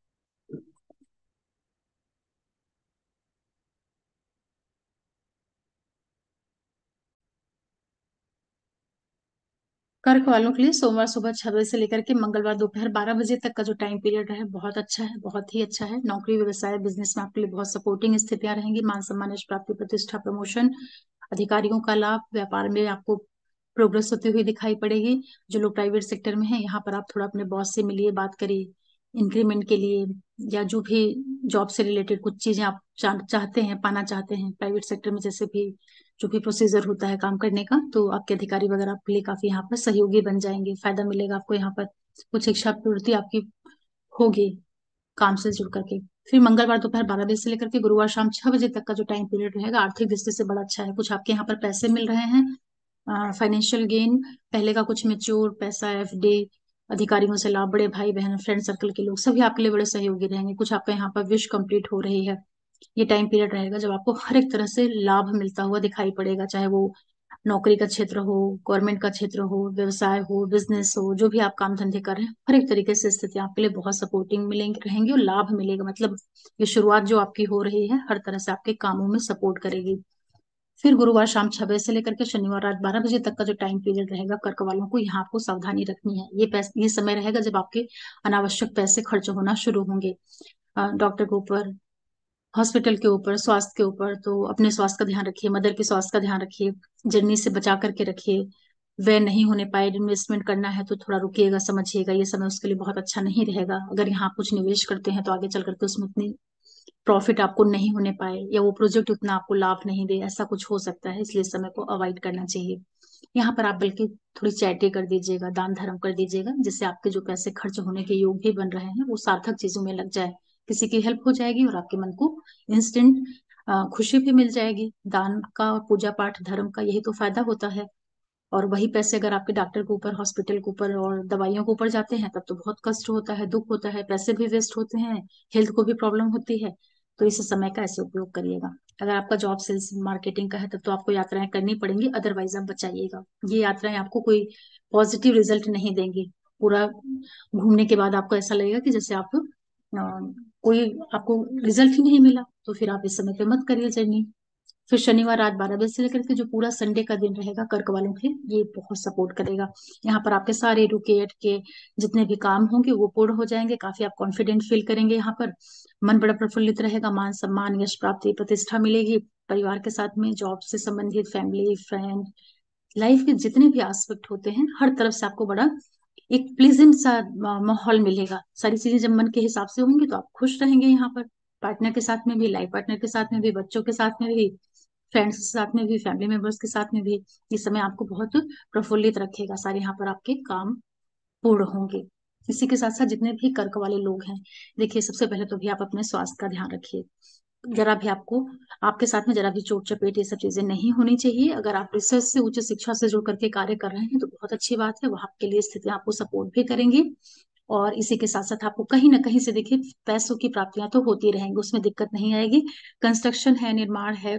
कर्क वालों के लिए सोमवार सुबह छह बजे से लेकर के मंगलवार दोपहर बारह बजे तक का जो टाइम पीरियड है बहुत अच्छा है, बहुत ही अच्छा है। नौकरी व्यवसाय बिजनेस में आपके लिए बहुत सपोर्टिंग स्थितियां रहेंगी। मान सम्मान यश प्राप्ति प्रतिष्ठा प्रमोशन अधिकारियों का लाभ, व्यापार में आपको प्रोग्रेस होती हुई दिखाई पड़ेगी। जो लोग प्राइवेट सेक्टर में हैं यहाँ पर आप थोड़ा अपने बॉस से मिलिए, बात करिए इंक्रीमेंट के लिए, या जो भी जॉब से रिलेटेड कुछ चीजें आप चा, चाहते हैं पाना चाहते हैं प्राइवेट सेक्टर में, जैसे भी जो भी प्रोसीजर होता है काम करने का, तो आपके अधिकारी वगैरह आपके लिए काफी यहाँ पर सहयोगी बन जाएंगे। फायदा मिलेगा आपको यहाँ पर, कुछ इच्छा पूर्ति आपकी होगी काम से जुड़ करके। फिर मंगलवार दोपहर बारह बजे से लेकर के गुरुवार शाम छह बजे तक का जो टाइम पीरियड रहेगा आर्थिक दृष्टि से बड़ा अच्छा है। कुछ आपके यहाँ पर पैसे मिल रहे हैं, फाइनेंशियल गेन, पहले का कुछ मेच्योर पैसा, एफडी, अधिकारियों से लाभ, बड़े भाई बहन फ्रेंड सर्कल के लोग सभी आपके लिए बड़े सहयोगी रहेंगे। कुछ आपका यहाँ पर विश कंप्लीट हो रही है। ये टाइम पीरियड रहेगा जब आपको हर एक तरह से लाभ मिलता हुआ दिखाई पड़ेगा, चाहे वो नौकरी का क्षेत्र हो, गवर्नमेंट का क्षेत्र हो, व्यवसाय हो, बिजनेस हो, जो भी आप काम धंधे कर रहे हैं, हर एक तरीके से स्थिति आपके लिए बहुत सपोर्टिंग मिलेंगे रहेंगी और लाभ मिलेगा। मतलब ये शुरुआत जो आपकी हो रही है हर तरह से आपके कामों में सपोर्ट करेगी। फिर गुरुवार शाम छह बजे से लेकर के शनिवार रात बारह बजे तक का जो टाइम पीरियड रहेगा कर्क वालों को, यहाँ आपको सावधानी रखनी है। ये पैसे, ये समय रहेगा जब आपके अनावश्यक पैसे खर्च होना शुरू होंगे डॉक्टर के ऊपर, हॉस्पिटल के ऊपर, स्वास्थ्य के ऊपर। तो अपने स्वास्थ्य का ध्यान रखिए, मदर के स्वास्थ्य का ध्यान रखिए, जर्नी से बचा करके रखिए। वह नहीं होने पाए, इन्वेस्टमेंट करना है तो थोड़ा रुकिएगा, समझिएगा, ये समय उसके लिए बहुत अच्छा नहीं रहेगा। अगर यहाँ आप कुछ निवेश करते हैं तो आगे चल करके उसमें उतनी प्रॉफिट आपको नहीं होने पाए, या वो प्रोजेक्ट उतना आपको लाभ नहीं दे, ऐसा कुछ हो सकता है, इसलिए समय को अवॉइड करना चाहिए। यहाँ पर आप बल्कि थोड़ी चैरिटी कर दीजिएगा, दान धर्म कर दीजिएगा, जिससे आपके जो पैसे खर्च होने के योग भी बन रहे हैं वो सार्थक चीजों में लग जाए, किसी की हेल्प हो जाएगी और आपके मन को इंस्टेंट खुशी भी मिल जाएगी। दान का, पूजा पाठ, धर्म का यही तो फायदा होता है। और वही पैसे अगर आपके डॉक्टर के ऊपर, हॉस्पिटल के ऊपर और दवाइयों के ऊपर जाते हैं तब तो बहुत कष्ट होता है, दुख होता है, पैसे भी वेस्ट होते हैं, हेल्थ को भी प्रॉब्लम होती है। तो इस समय का ऐसे उपयोग करिएगा। अगर आपका जॉब सेल्स मार्केटिंग का है तब तो आपको यात्राएं करनी पड़ेंगी, अदरवाइज आप बचाइएगा। ये यात्राएं आपको कोई पॉजिटिव रिजल्ट नहीं देंगी। पूरा घूमने के बाद आपको ऐसा लगेगा कि जैसे आप अ, कोई आपको रिजल्ट ही नहीं मिला। तो फिर आप इस समय पे मत करिए जर्नी। फिर शनिवार रात बारह बजे से लेकर के जो पूरा संडे का दिन रहेगा कर्क वालों के लिए, ये बहुत सपोर्ट करेगा। यहाँ पर आपके सारे रुके अटके जितने भी काम होंगे वो पूर्ण हो जाएंगे। काफी आप कॉन्फिडेंट फील करेंगे। यहाँ पर मन बड़ा प्रफुल्लित रहेगा, मान सम्मान यश प्राप्ति प्रतिष्ठा मिलेगी। परिवार के साथ में, जॉब से संबंधित, फैमिली फ्रेंड, लाइफ के जितने भी एस्पेक्ट होते हैं हर तरफ से आपको बड़ा एक प्लीजेंट सा मा- माहौल मिलेगा। सारी चीजें जब मन के हिसाब से होंगी तो आप खुश रहेंगे। यहाँ पर पार्टनर के साथ में भी, लाइफ पार्टनर के साथ में भी, बच्चों के साथ में भी, फ्रेंड्स के साथ में भी, फैमिली मेंबर्स के साथ में भी, इस समय आपको बहुत प्रफुल्लित रखेगा। सारे यहाँ पर आपके काम पूर्ण होंगे। इसी के साथ साथ जितने भी कर्क वाले लोग हैं, देखिए सबसे पहले तो भी आप अपने स्वास्थ्य का ध्यान रखिए। जरा भी आपको, आपके साथ में जरा भी चोट चपेट ये सब चीजें नहीं होनी चाहिए। अगर आप रिसर्च से, उच्च शिक्षा से जुड़ करके कार्य कर रहे हैं तो बहुत अच्छी बात है, वहां आपके लिए स्थितियां आपको सपोर्ट भी करेंगी। और इसी के साथ साथ आपको कहीं ना कहीं से देखिए पैसों की प्राप्तियां तो होती रहेंगी, उसमें दिक्कत नहीं आएगी। कंस्ट्रक्शन है, निर्माण है,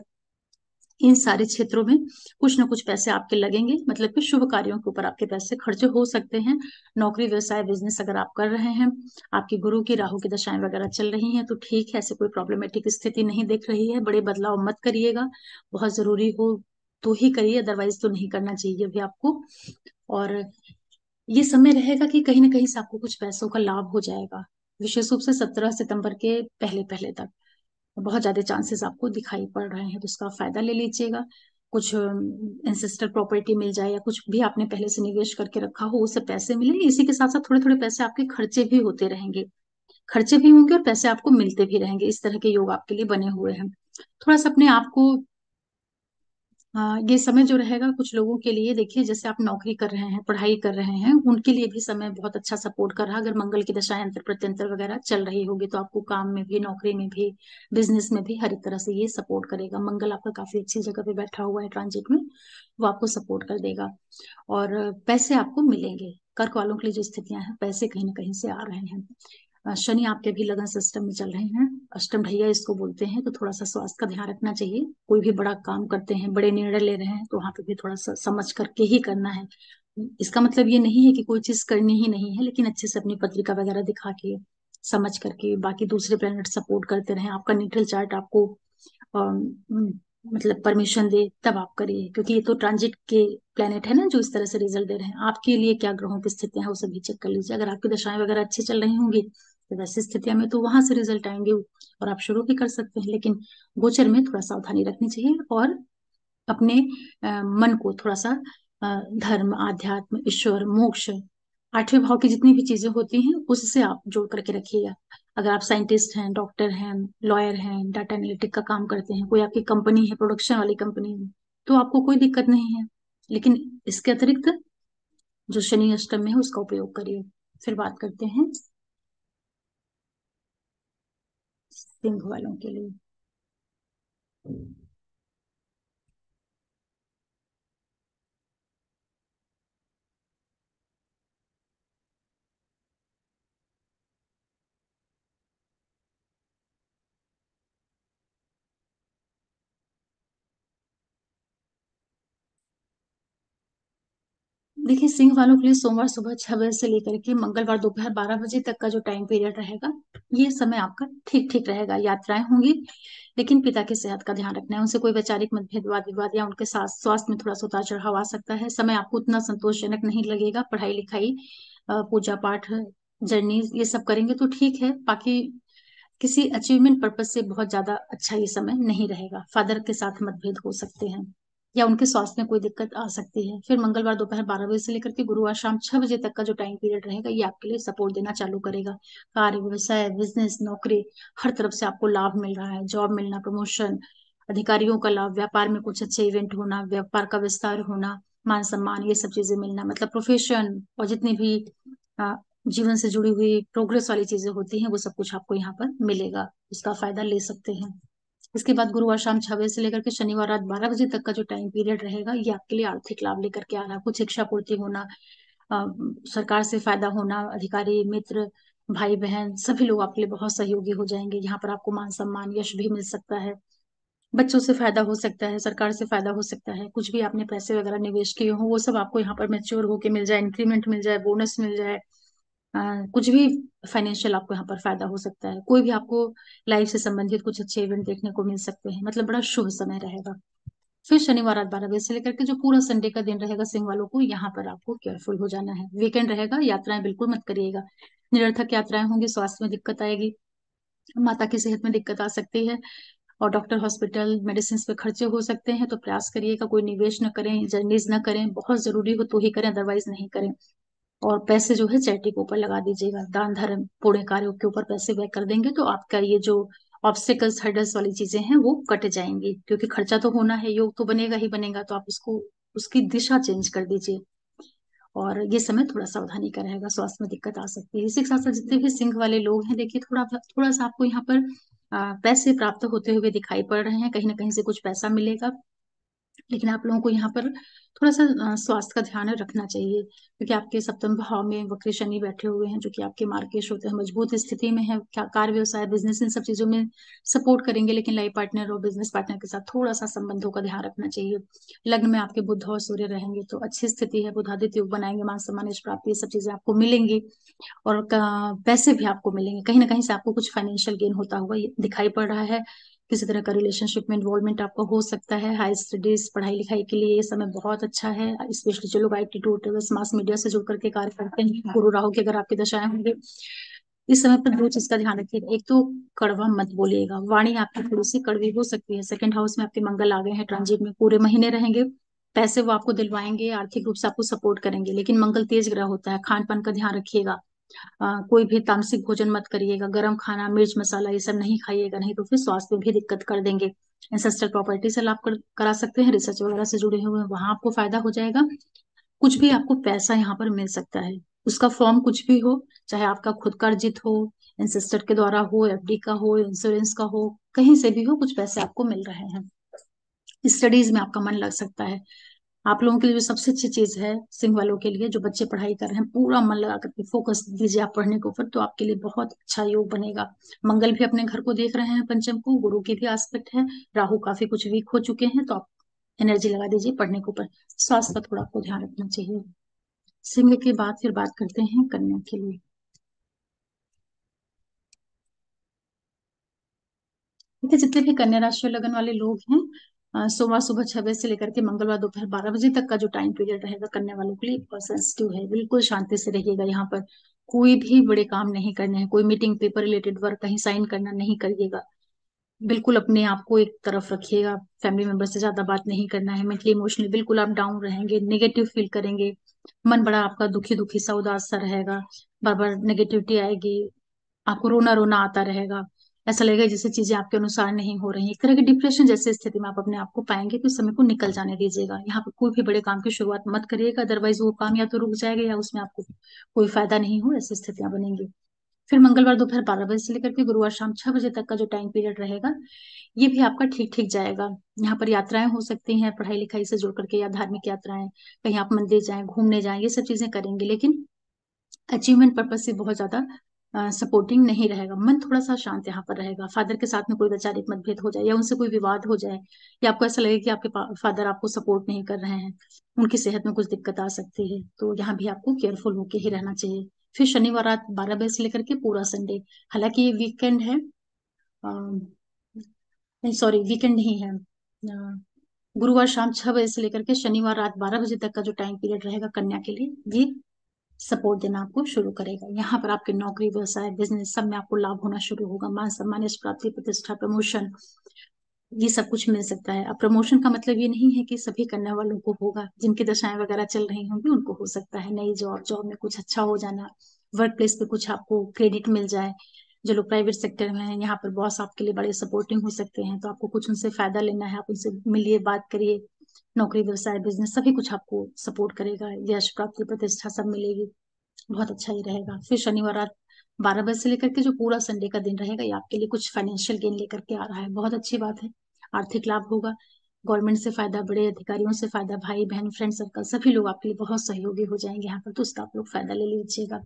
इन सारे क्षेत्रों में कुछ ना कुछ पैसे आपके लगेंगे, मतलब कि शुभ कार्यों के ऊपर आपके पैसे खर्च हो सकते हैं। नौकरी व्यवसाय बिजनेस अगर आप कर रहे हैं, आपकी गुरु की राहु की दशाएं वगैरह चल रही हैं तो ठीक है, ऐसे कोई प्रॉब्लमेटिक स्थिति नहीं दिख रही है। बड़े बदलाव मत करिएगा, बहुत जरूरी हो तो ही करिए, अदरवाइज तो नहीं करना चाहिए भी आपको। और ये समय रहेगा कि कहीं ना कहीं से आपको कुछ पैसों का लाभ हो जाएगा, विशेष रूप से सत्रह सितंबर के पहले पहले तक बहुत ज्यादा चांसेस आपको दिखाई पड़ रहे हैं, तो इसका फायदा ले लीजिएगा। कुछ इंसिस्टर प्रॉपर्टी मिल जाए, या कुछ भी आपने पहले से निवेश करके रखा हो उससे पैसे मिले। इसी के साथ साथ थोड़े थोड़े पैसे आपके खर्चे भी होते रहेंगे, खर्चे भी होंगे और पैसे आपको मिलते भी रहेंगे। इस तरह के योग आपके लिए बने हुए हैं। थोड़ा सा अपने आप को, हाँ, ये समय जो रहेगा कुछ लोगों के लिए, देखिए जैसे आप नौकरी कर रहे हैं, पढ़ाई कर रहे हैं, उनके लिए भी समय बहुत अच्छा सपोर्ट कर रहा है। अगर मंगल की दशा अंतर प्रत्यंतर वगैरह चल रही होगी तो आपको काम में भी, नौकरी में भी, बिजनेस में भी हर एक तरह से ये सपोर्ट करेगा। मंगल आपका काफी अच्छी जगह पे बैठा हुआ है ट्रांजिट में, वो आपको सपोर्ट कर देगा और पैसे आपको मिलेंगे। कर्क वालों के लिए जो स्थितियां हैं, पैसे कहीं ना कहीं से आ रहे हैं। अ, शनि आपके भी लगन सिस्टम में चल रहे हैं, अष्टम ढैया इसको बोलते हैं, तो थोड़ा सा स्वास्थ्य का ध्यान रखना चाहिए। कोई भी बड़ा काम करते हैं, बड़े निर्णय ले रहे हैं तो वहां पे भी थोड़ा सा समझ करके ही करना है। इसका मतलब ये नहीं है कि कोई चीज करनी ही नहीं है, लेकिन अच्छे से अपनी पत्रिका वगैरह दिखा के, समझ करके, बाकी दूसरे प्लैनेट सपोर्ट करते रहे। आपका नीटल चार्ट आपको मतलब परमिशन दे तब आप करिए, क्योंकि ये तो ट्रांजिट के प्लेनेट है ना जो इस तरह से रिजल्ट दे रहे हैं। आपके लिए क्या ग्रहों की स्थितियां हैं वो सभी चेक कर लीजिए। अगर आपकी दशाएं वगैरह अच्छी चल रही होंगी तो वैसी स्थितियों में तो वहां से रिजल्ट आएंगे और आप शुरू भी कर सकते हैं। लेकिन गोचर में थोड़ा सावधानी रखनी चाहिए और अपने अ, मन को थोड़ा सा अ, धर्म, आध्यात्म, ईश्वर, मोक्ष, आठवें भाव की जितनी भी चीजें होती हैं उससे आप जोड़ करके रखिएगा। अगर आप साइंटिस्ट हैं, डॉक्टर हैं, लॉयर हैं, डाटा एनालिटिक का काम करते हैं, कोई आपकी कंपनी है, प्रोडक्शन वाली कंपनी है, तो आपको कोई दिक्कत नहीं है। लेकिन इसके अतिरिक्त जो शनि अष्टम में है उसका उपयोग करिए। फिर बात करते हैं सिंह वालों के लिए। देखिए, सिंह वालों के लिए सोमवार सुबह छह बजे से लेकर के मंगलवार दोपहर बारह बजे तक का जो टाइम पीरियड रहेगा, ये समय आपका ठीक ठीक रहेगा। यात्राएं होंगी, लेकिन पिता की सेहत का ध्यान रखना है। उनसे कोई वैचारिक मतभेद, वाद विवाद या उनके साथ स्वास्थ्य में थोड़ा सा उतार चढ़ाव आ सकता है। समय आपको उतना संतोषजनक नहीं लगेगा। पढ़ाई लिखाई, अ, पूजा पाठ, जर्नी, ये सब करेंगे तो ठीक है। बाकी किसी अचीवमेंट पर्पज से बहुत ज्यादा अच्छा ये समय नहीं रहेगा। फादर के साथ मतभेद हो सकते हैं या उनके स्वास्थ्य में कोई दिक्कत आ सकती है। फिर मंगलवार दोपहर बारह बजे से लेकर के गुरुवार शाम छह बजे तक का जो टाइम पीरियड रहेगा, ये आपके लिए सपोर्ट देना चालू करेगा। कार्य, व्यवसाय, बिजनेस, नौकरी, हर तरफ से आपको लाभ मिल रहा है। जॉब मिलना, प्रमोशन, अधिकारियों का लाभ, व्यापार में कुछ अच्छे इवेंट होना, व्यापार का विस्तार होना, मान सम्मान, ये सब चीजें मिलना, मतलब प्रोफेशन और जितनी भी आ, जीवन से जुड़ी हुई प्रोग्रेस वाली चीजें होती हैं वो सब कुछ आपको यहाँ पर मिलेगा। इसका फायदा ले सकते हैं। इसके बाद गुरुवार शाम छह बजे से लेकर के शनिवार रात बारह बजे तक का जो टाइम पीरियड रहेगा, ये आपके लिए आर्थिक लाभ लेकर के आ रहा है। कुछ इच्छा पूर्ति होना, अ, सरकार से फायदा होना, अधिकारी, मित्र, भाई बहन, सभी लोग आपके लिए बहुत सहयोगी हो जाएंगे। यहाँ पर आपको मान सम्मान, यश भी मिल सकता है। बच्चों से फायदा हो सकता है, सरकार से फायदा हो सकता है। कुछ भी आपने पैसे वगैरह निवेश किए हो वो सब आपको यहाँ पर मैच्योर होके मिल जाए, इंक्रीमेंट मिल जाए, बोनस मिल जाए। अ, कुछ भी फाइनेंशियल आपको यहाँ पर फायदा हो सकता है। कोई भी आपको लाइफ से संबंधित कुछ अच्छे इवेंट देखने को मिल सकते हैं। मतलब बड़ा शुभ समय रहेगा। फिर शनिवार रात बारह बजे से लेकर के जो पूरा संडे का दिन रहेगा, सिंह वालों को यहाँ पर आपको केयरफुल हो जाना है। वीकेंड रहेगा, यात्राएं बिल्कुल मत करिएगा। निरर्थक यात्राएं होंगी, स्वास्थ्य में दिक्कत आएगी, माता की सेहत में दिक्कत आ सकती है और डॉक्टर, हॉस्पिटल, मेडिसिन पे खर्चे हो सकते हैं। तो प्रयास करिएगा कोई निवेश न करें, जर्नीज न करें। बहुत जरूरी हो तो ही करें, अदरवाइज नहीं करें। और पैसे जो है चैरिटी के ऊपर लगा दीजिएगा। दान धर्म, पुण्य कार्यों के ऊपर पैसे व्यय कर देंगे तो आपका ये जो ऑब्स्टिकल्स, हर्डल्स वाली चीजें हैं वो कट जाएंगी। क्योंकि खर्चा तो होना है, योग तो बनेगा ही बनेगा, तो आप उसको, उसकी दिशा चेंज कर दीजिए। और ये समय थोड़ा सावधानी का रहेगा, स्वास्थ्य में दिक्कत आ सकती है। इसी के साथ साथ जितने भी सिंह वाले लोग हैं, देखिए थोड़ा थोड़ा सा आपको यहाँ पर आ, पैसे प्राप्त होते हुए दिखाई पड़ रहे हैं। कहीं ना कहीं से कुछ पैसा मिलेगा, लेकिन आप लोगों को यहाँ पर थोड़ा सा अ, स्वास्थ्य का ध्यान रखना चाहिए। क्योंकि आपके सप्तम भाव में वक्र शनि बैठे हुए हैं, जो कि आपके मार्गेश होते हैं, मजबूत स्थिति में है। क्या कार्य, व्यवसाय, बिजनेस, इन सब चीजों में सपोर्ट करेंगे, लेकिन लाइफ पार्टनर और बिजनेस पार्टनर के साथ थोड़ा सा संबंधों का ध्यान रखना चाहिए। लग्न में आपके बुध और सूर्य रहेंगे तो अच्छी स्थिति है। बुधादित्य योग बनाएंगे, मान सम्मान, यश प्राप्ति, ये सब चीजें आपको मिलेंगी। और क- पैसे भी आपको मिलेंगे। कहीं ना कहीं से आपको कुछ फाइनेंशियल गेन होता हुआ ये दिखाई पड़ रहा है। किसी तरह का रिलेशनशिप में इन्वॉल्वमेंट आपका हो सकता है। हाई स्टडीज, पढ़ाई लिखाई के लिए ये समय बहुत अच्छा है। स्पेशली जो लोग आई टी, टूटर्स, मास मीडिया से जुड़ करके कार्य करते हैं, गुरु राहु की अगर आपकी दशाएं होंगे, इस समय पर दो चीज का ध्यान रखिएगा। एक तो कड़वा मत बोलिएगा, वाणी आपकी थोड़ी सी कड़वी हो सकती है। सेकंड हाउस में आपके मंगल आ गए हैं, ट्रांजिट में पूरे महीने रहेंगे। पैसे वो आपको दिलवाएंगे, आर्थिक रूप से आपको सपोर्ट करेंगे, लेकिन मंगल तेज ग्रह होता है। खान पान का ध्यान रखिएगा। आ, कोई भी तामसिक भोजन मत करिएगा। गरम खाना, मिर्च मसाला, ये सब नहीं खाइएगा, नहीं तो फिर स्वास्थ्य में भी दिक्कत कर देंगे। एंसेस्ट्रल प्रॉपर्टी से लाभ कर, करा सकते हैं। रिसर्च वगैरह से जुड़े हुए हैं, वहां आपको फायदा हो जाएगा। कुछ भी आपको पैसा यहाँ पर मिल सकता है, उसका फॉर्म कुछ भी हो, चाहे आपका खुद का अर्जित हो, एंसेस्टर के द्वारा हो, एफ डी का हो, इंश्योरेंस का हो, कहीं से भी हो, कुछ पैसे आपको मिल रहे हैं। स्टडीज में आपका मन लग सकता है। आप लोगों के लिए जो सबसे अच्छी चीज है, सिंह वालों के लिए, जो बच्चे पढ़ाई कर रहे हैं, पूरा मन लगा करके फोकस दीजिए आप पढ़ने के ऊपर, तो आपके लिए बहुत अच्छा योग बनेगा। मंगल भी अपने घर को देख रहे हैं, पंचम को, गुरु की भी आस्पेक्ट है। राहु काफी कुछ वीक हो चुके हैं, तो आप एनर्जी लगा दीजिए पढ़ने के ऊपर। स्वास्थ्य का थोड़ा आपको ध्यान रखना चाहिए। सिंह के बाद फिर बात करते हैं कन्या के लिए। देखिए, जितने भी कन्या राशि और लगन वाले लोग हैं, अ, सोमवार सुबह छह बजे से लेकर के मंगलवार दोपहर बारह बजे तक का जो टाइम पीरियड रहेगा करने वालों के लिए बहुत सेंसिटिव है। बिल्कुल शांति से रहिएगा यहाँ पर। कोई भी बड़े काम नहीं करने हैं, कोई मीटिंग पेपर रिलेटेड वर्क कहीं साइन करना नहीं करिएगा। बिल्कुल अपने आप को एक तरफ रखिएगा, फैमिली मेंबर से ज्यादा बात नहीं करना है। मेंटली इमोशनली बिल्कुल आप डाउन रहेंगे, नेगेटिव फील करेंगे, मन बड़ा आपका दुखी दुखी सा उदास सा रहेगा, बार बार नेगेटिविटी आएगी, आपको रोना रोना आता रहेगा, ऐसा लगेगा जैसे चीजें आपके अनुसार नहीं हो रही। एक तरह की डिप्रेशन जैसी स्थिति में आप अपने आप को पाएंगे, तो इस समय को निकल जाने दीजिएगा। यहाँ पे कोई भी बड़े काम की शुरुआत मत करिएगा, अदरवाइज वो काम या तो रुक जाएगा या उसमें आपको कोई फायदा नहीं हो, ऐसी स्थितियां बनेंगी। फिर मंगलवार दोपहर बारह बजे से लेकर के गुरुवार शाम छह बजे तक का जो टाइम पीरियड रहेगा, ये भी आपका ठीक ठीक जाएगा। यहाँ पर यात्राएं हो सकती हैं पढ़ाई लिखाई से जुड़ करके, या धार्मिक यात्राएं, कहीं आप मंदिर जाएं, घूमने जाएं, ये सब चीजें करेंगे, लेकिन अचीवमेंट पर्पज से बहुत ज्यादा सपोर्टिंग नहीं रहेगा। मन थोड़ा सा शांत यहाँ पर रहेगा। फादर के साथ में कोई वैचारिक मतभेद हो जाए या उनसे कोई विवाद हो जाए, या आपको ऐसा लगे कि आपके फादर आपको सपोर्ट नहीं कर रहे हैं, उनकी सेहत में कुछ दिक्कत आ सकती है, तो यहाँ भी आपको केयरफुल होके ही रहना चाहिए। फिर शनिवार रात बारह बजे से लेकर के पूरा संडे, हालांकि ये वीकेंड है, अम, नहीं सॉरी वीकेंड नहीं है, अ, गुरुवार शाम छह बजे से लेकर के शनिवार रात बारह बजे तक का जो टाइम पीरियड रहेगा कन्या के लिए, ये सपोर्ट देना आपको शुरू करेगा। यहाँ पर आपके नौकरी व्यवसाय बिजनेस सब में आपको लाभ होना शुरू होगा। मान सम्मान यश प्राप्ति प्रतिष्ठा प्रमोशन, ये सब कुछ मिल सकता है। अब प्रमोशन का मतलब ये नहीं है कि सभी करने वालों को होगा, जिनकी दशाएं वगैरह चल रही होंगी उनको हो सकता है नई जॉब, जॉब में कुछ अच्छा हो जाना, वर्क प्लेस पे कुछ आपको क्रेडिट मिल जाए। जो लोग प्राइवेट सेक्टर में हैं, यहाँ पर बॉस आपके लिए बड़े सपोर्टिंग हो सकते हैं, तो आपको कुछ उनसे फायदा लेना है, आप उनसे मिलिए, बात करिए। नौकरी व्यवसाय बिजनेस सभी कुछ आपको सपोर्ट करेगा, यश प्राप्ति प्रतिष्ठा सब मिलेगी, बहुत अच्छा ही रहेगा। फिर शनिवार रात बारह बजे से लेकर के जो पूरा संडे का दिन रहेगा, ये आपके लिए कुछ फाइनेंशियल गेन लेकर के आ रहा है, बहुत अच्छी बात है। आर्थिक लाभ होगा, गवर्नमेंट से फायदा, बड़े अधिकारियों से फायदा, भाई बहन फ्रेंड सर्कल सभी लोग आपके लिए बहुत सहयोगी हो जाएंगे यहाँ पर, तो उसका आप लोग फायदा ले लीजिएगा।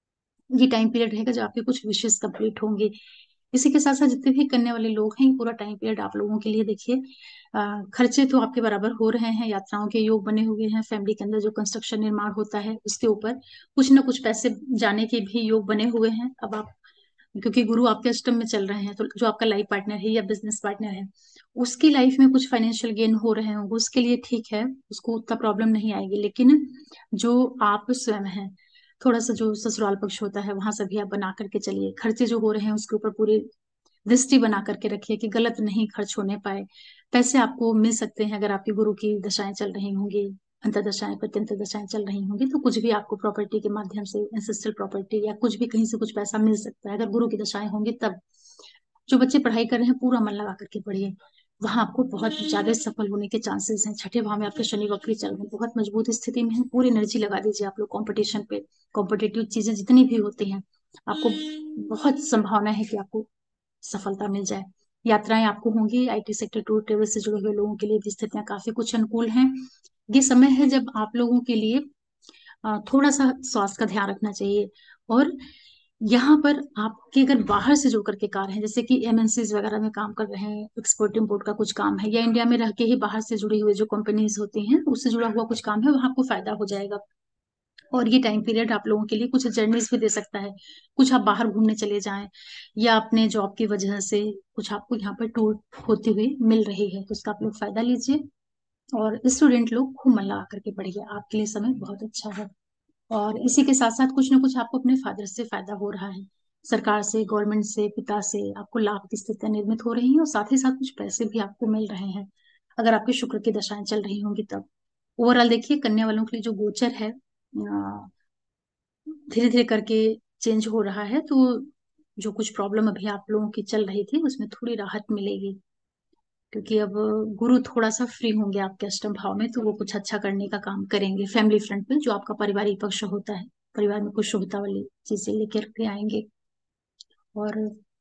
ये टाइम पीरियड रहेगा जब आपके कुछ विशेष कंप्लीट होंगे। इसी के साथ साथ जितने भी करने वाले लोग हैं, ये पूरा टाइम पीरियड आप लोगों के लिए देखिए, अ, खर्चे तो आपके बराबर हो रहे हैं, यात्राओं के योग बने हुए हैं, फैमिली के अंदर जो कंस्ट्रक्शन निर्माण होता है उसके ऊपर कुछ ना कुछ पैसे जाने के भी योग बने हुए हैं। अब आप, क्योंकि गुरु आपके अष्टम में चल रहे हैं, तो जो आपका लाइफ पार्टनर है या बिजनेस पार्टनर है, उसकी लाइफ में कुछ फाइनेंशियल गेन हो रहे होंगे, उसके लिए ठीक है, उसको उतना प्रॉब्लम नहीं आएगी। लेकिन जो आप स्वयं हैं, थोड़ा सा जो ससुराल पक्ष होता है वहां से भी आप बना करके चलिए, खर्चे जो हो रहे हैं उसके ऊपर पूरी दृष्टि बना करके रखिए कि गलत नहीं खर्च होने पाए। पैसे आपको मिल सकते हैं अगर आपकी गुरु की दशाएं चल रही होंगी, अंतर्दशाएं प्रत्यंतर दशाएं चल रही होंगी, तो कुछ भी आपको प्रॉपर्टी के माध्यम से, एंसेस्ट्रल प्रॉपर्टी या कुछ भी कहीं से कुछ पैसा मिल सकता है अगर गुरु की दशाएं होंगी तब। जो बच्चे पढ़ाई कर रहे हैं पूरा मन लगा करके पढ़िए, वहां आपको बहुत ज्यादा सफल होने के चांसेस हैं। छठे भाव में आपके शनि वक्री चल रहे हैं, बहुत मजबूत स्थिति में है, पूरी एनर्जी लगा दीजिए आप लोग कॉम्पिटिशन पे। कॉम्पिटेटिव चीजें जितनी भी होती हैं, आपको बहुत संभावना है कि आपको सफलता मिल जाए। यात्राएं आपको होंगी, आईटी सेक्टर, टूर ट्रेवल से जुड़े हुए लोगों के लिए भी स्थितियां काफी कुछ अनुकूल हैं। ये समय है जब आप लोगों के लिए अ, थोड़ा सा स्वास्थ्य का ध्यान रखना चाहिए। और यहाँ पर आपके अगर बाहर से जुड़ करके कार्य है, जैसे कि एमएनसीज वगैरह में काम कर रहे हैं, एक्सपोर्ट इम्पोर्ट का कुछ काम है, या इंडिया में रह के ही बाहर से जुड़ी हुई जो कंपनीज होती हैं उससे जुड़ा हुआ कुछ काम है, वहां आपको फायदा हो जाएगा। और ये टाइम पीरियड आप लोगों के लिए कुछ जर्नीज भी दे सकता है, कुछ आप बाहर घूमने चले जाएं, या अपने जॉब की वजह से कुछ आपको यहाँ पर टूर होती हुई मिल रही है, तो उसका आप लोग फायदा लीजिए। और स्टूडेंट लोग खूब मन लगा करके पढ़िए, आपके लिए समय बहुत अच्छा है। और इसी के साथ साथ कुछ ना कुछ आपको अपने फादर से फायदा हो रहा है, सरकार से, गवर्नमेंट से, पिता से आपको लाभ की स्थितियां निर्मित हो रही हैं, और साथ ही साथ कुछ पैसे भी आपको मिल रहे हैं अगर आपके शुक्र की दशाएं चल रही होंगी तब। ओवरऑल देखिए कन्या वालों के लिए जो गोचर है धीरे धीरे करके चेंज हो रहा है, तो जो कुछ प्रॉब्लम अभी आप लोगों की चल रही थी उसमें थोड़ी राहत मिलेगी, क्योंकि अब गुरु थोड़ा सा फ्री होंगे आपके अष्टम भाव में, तो वो कुछ अच्छा करने का काम करेंगे फैमिली फ्रंट पे, जो आपका पारिवारिक पक्ष होता है, परिवार में कुछ शुभता वाली चीजें लेकर के आएंगे। और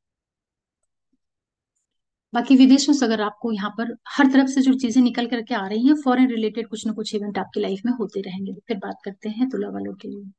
बाकी विदेशों से अगर आपको यहाँ पर हर तरफ से जो चीजें निकल करके आ रही हैं, फॉरेन रिलेटेड कुछ ना कुछ इवेंट आपकी लाइफ में होते रहेंगे। फिर बात करते हैं तुला वालों के लिए।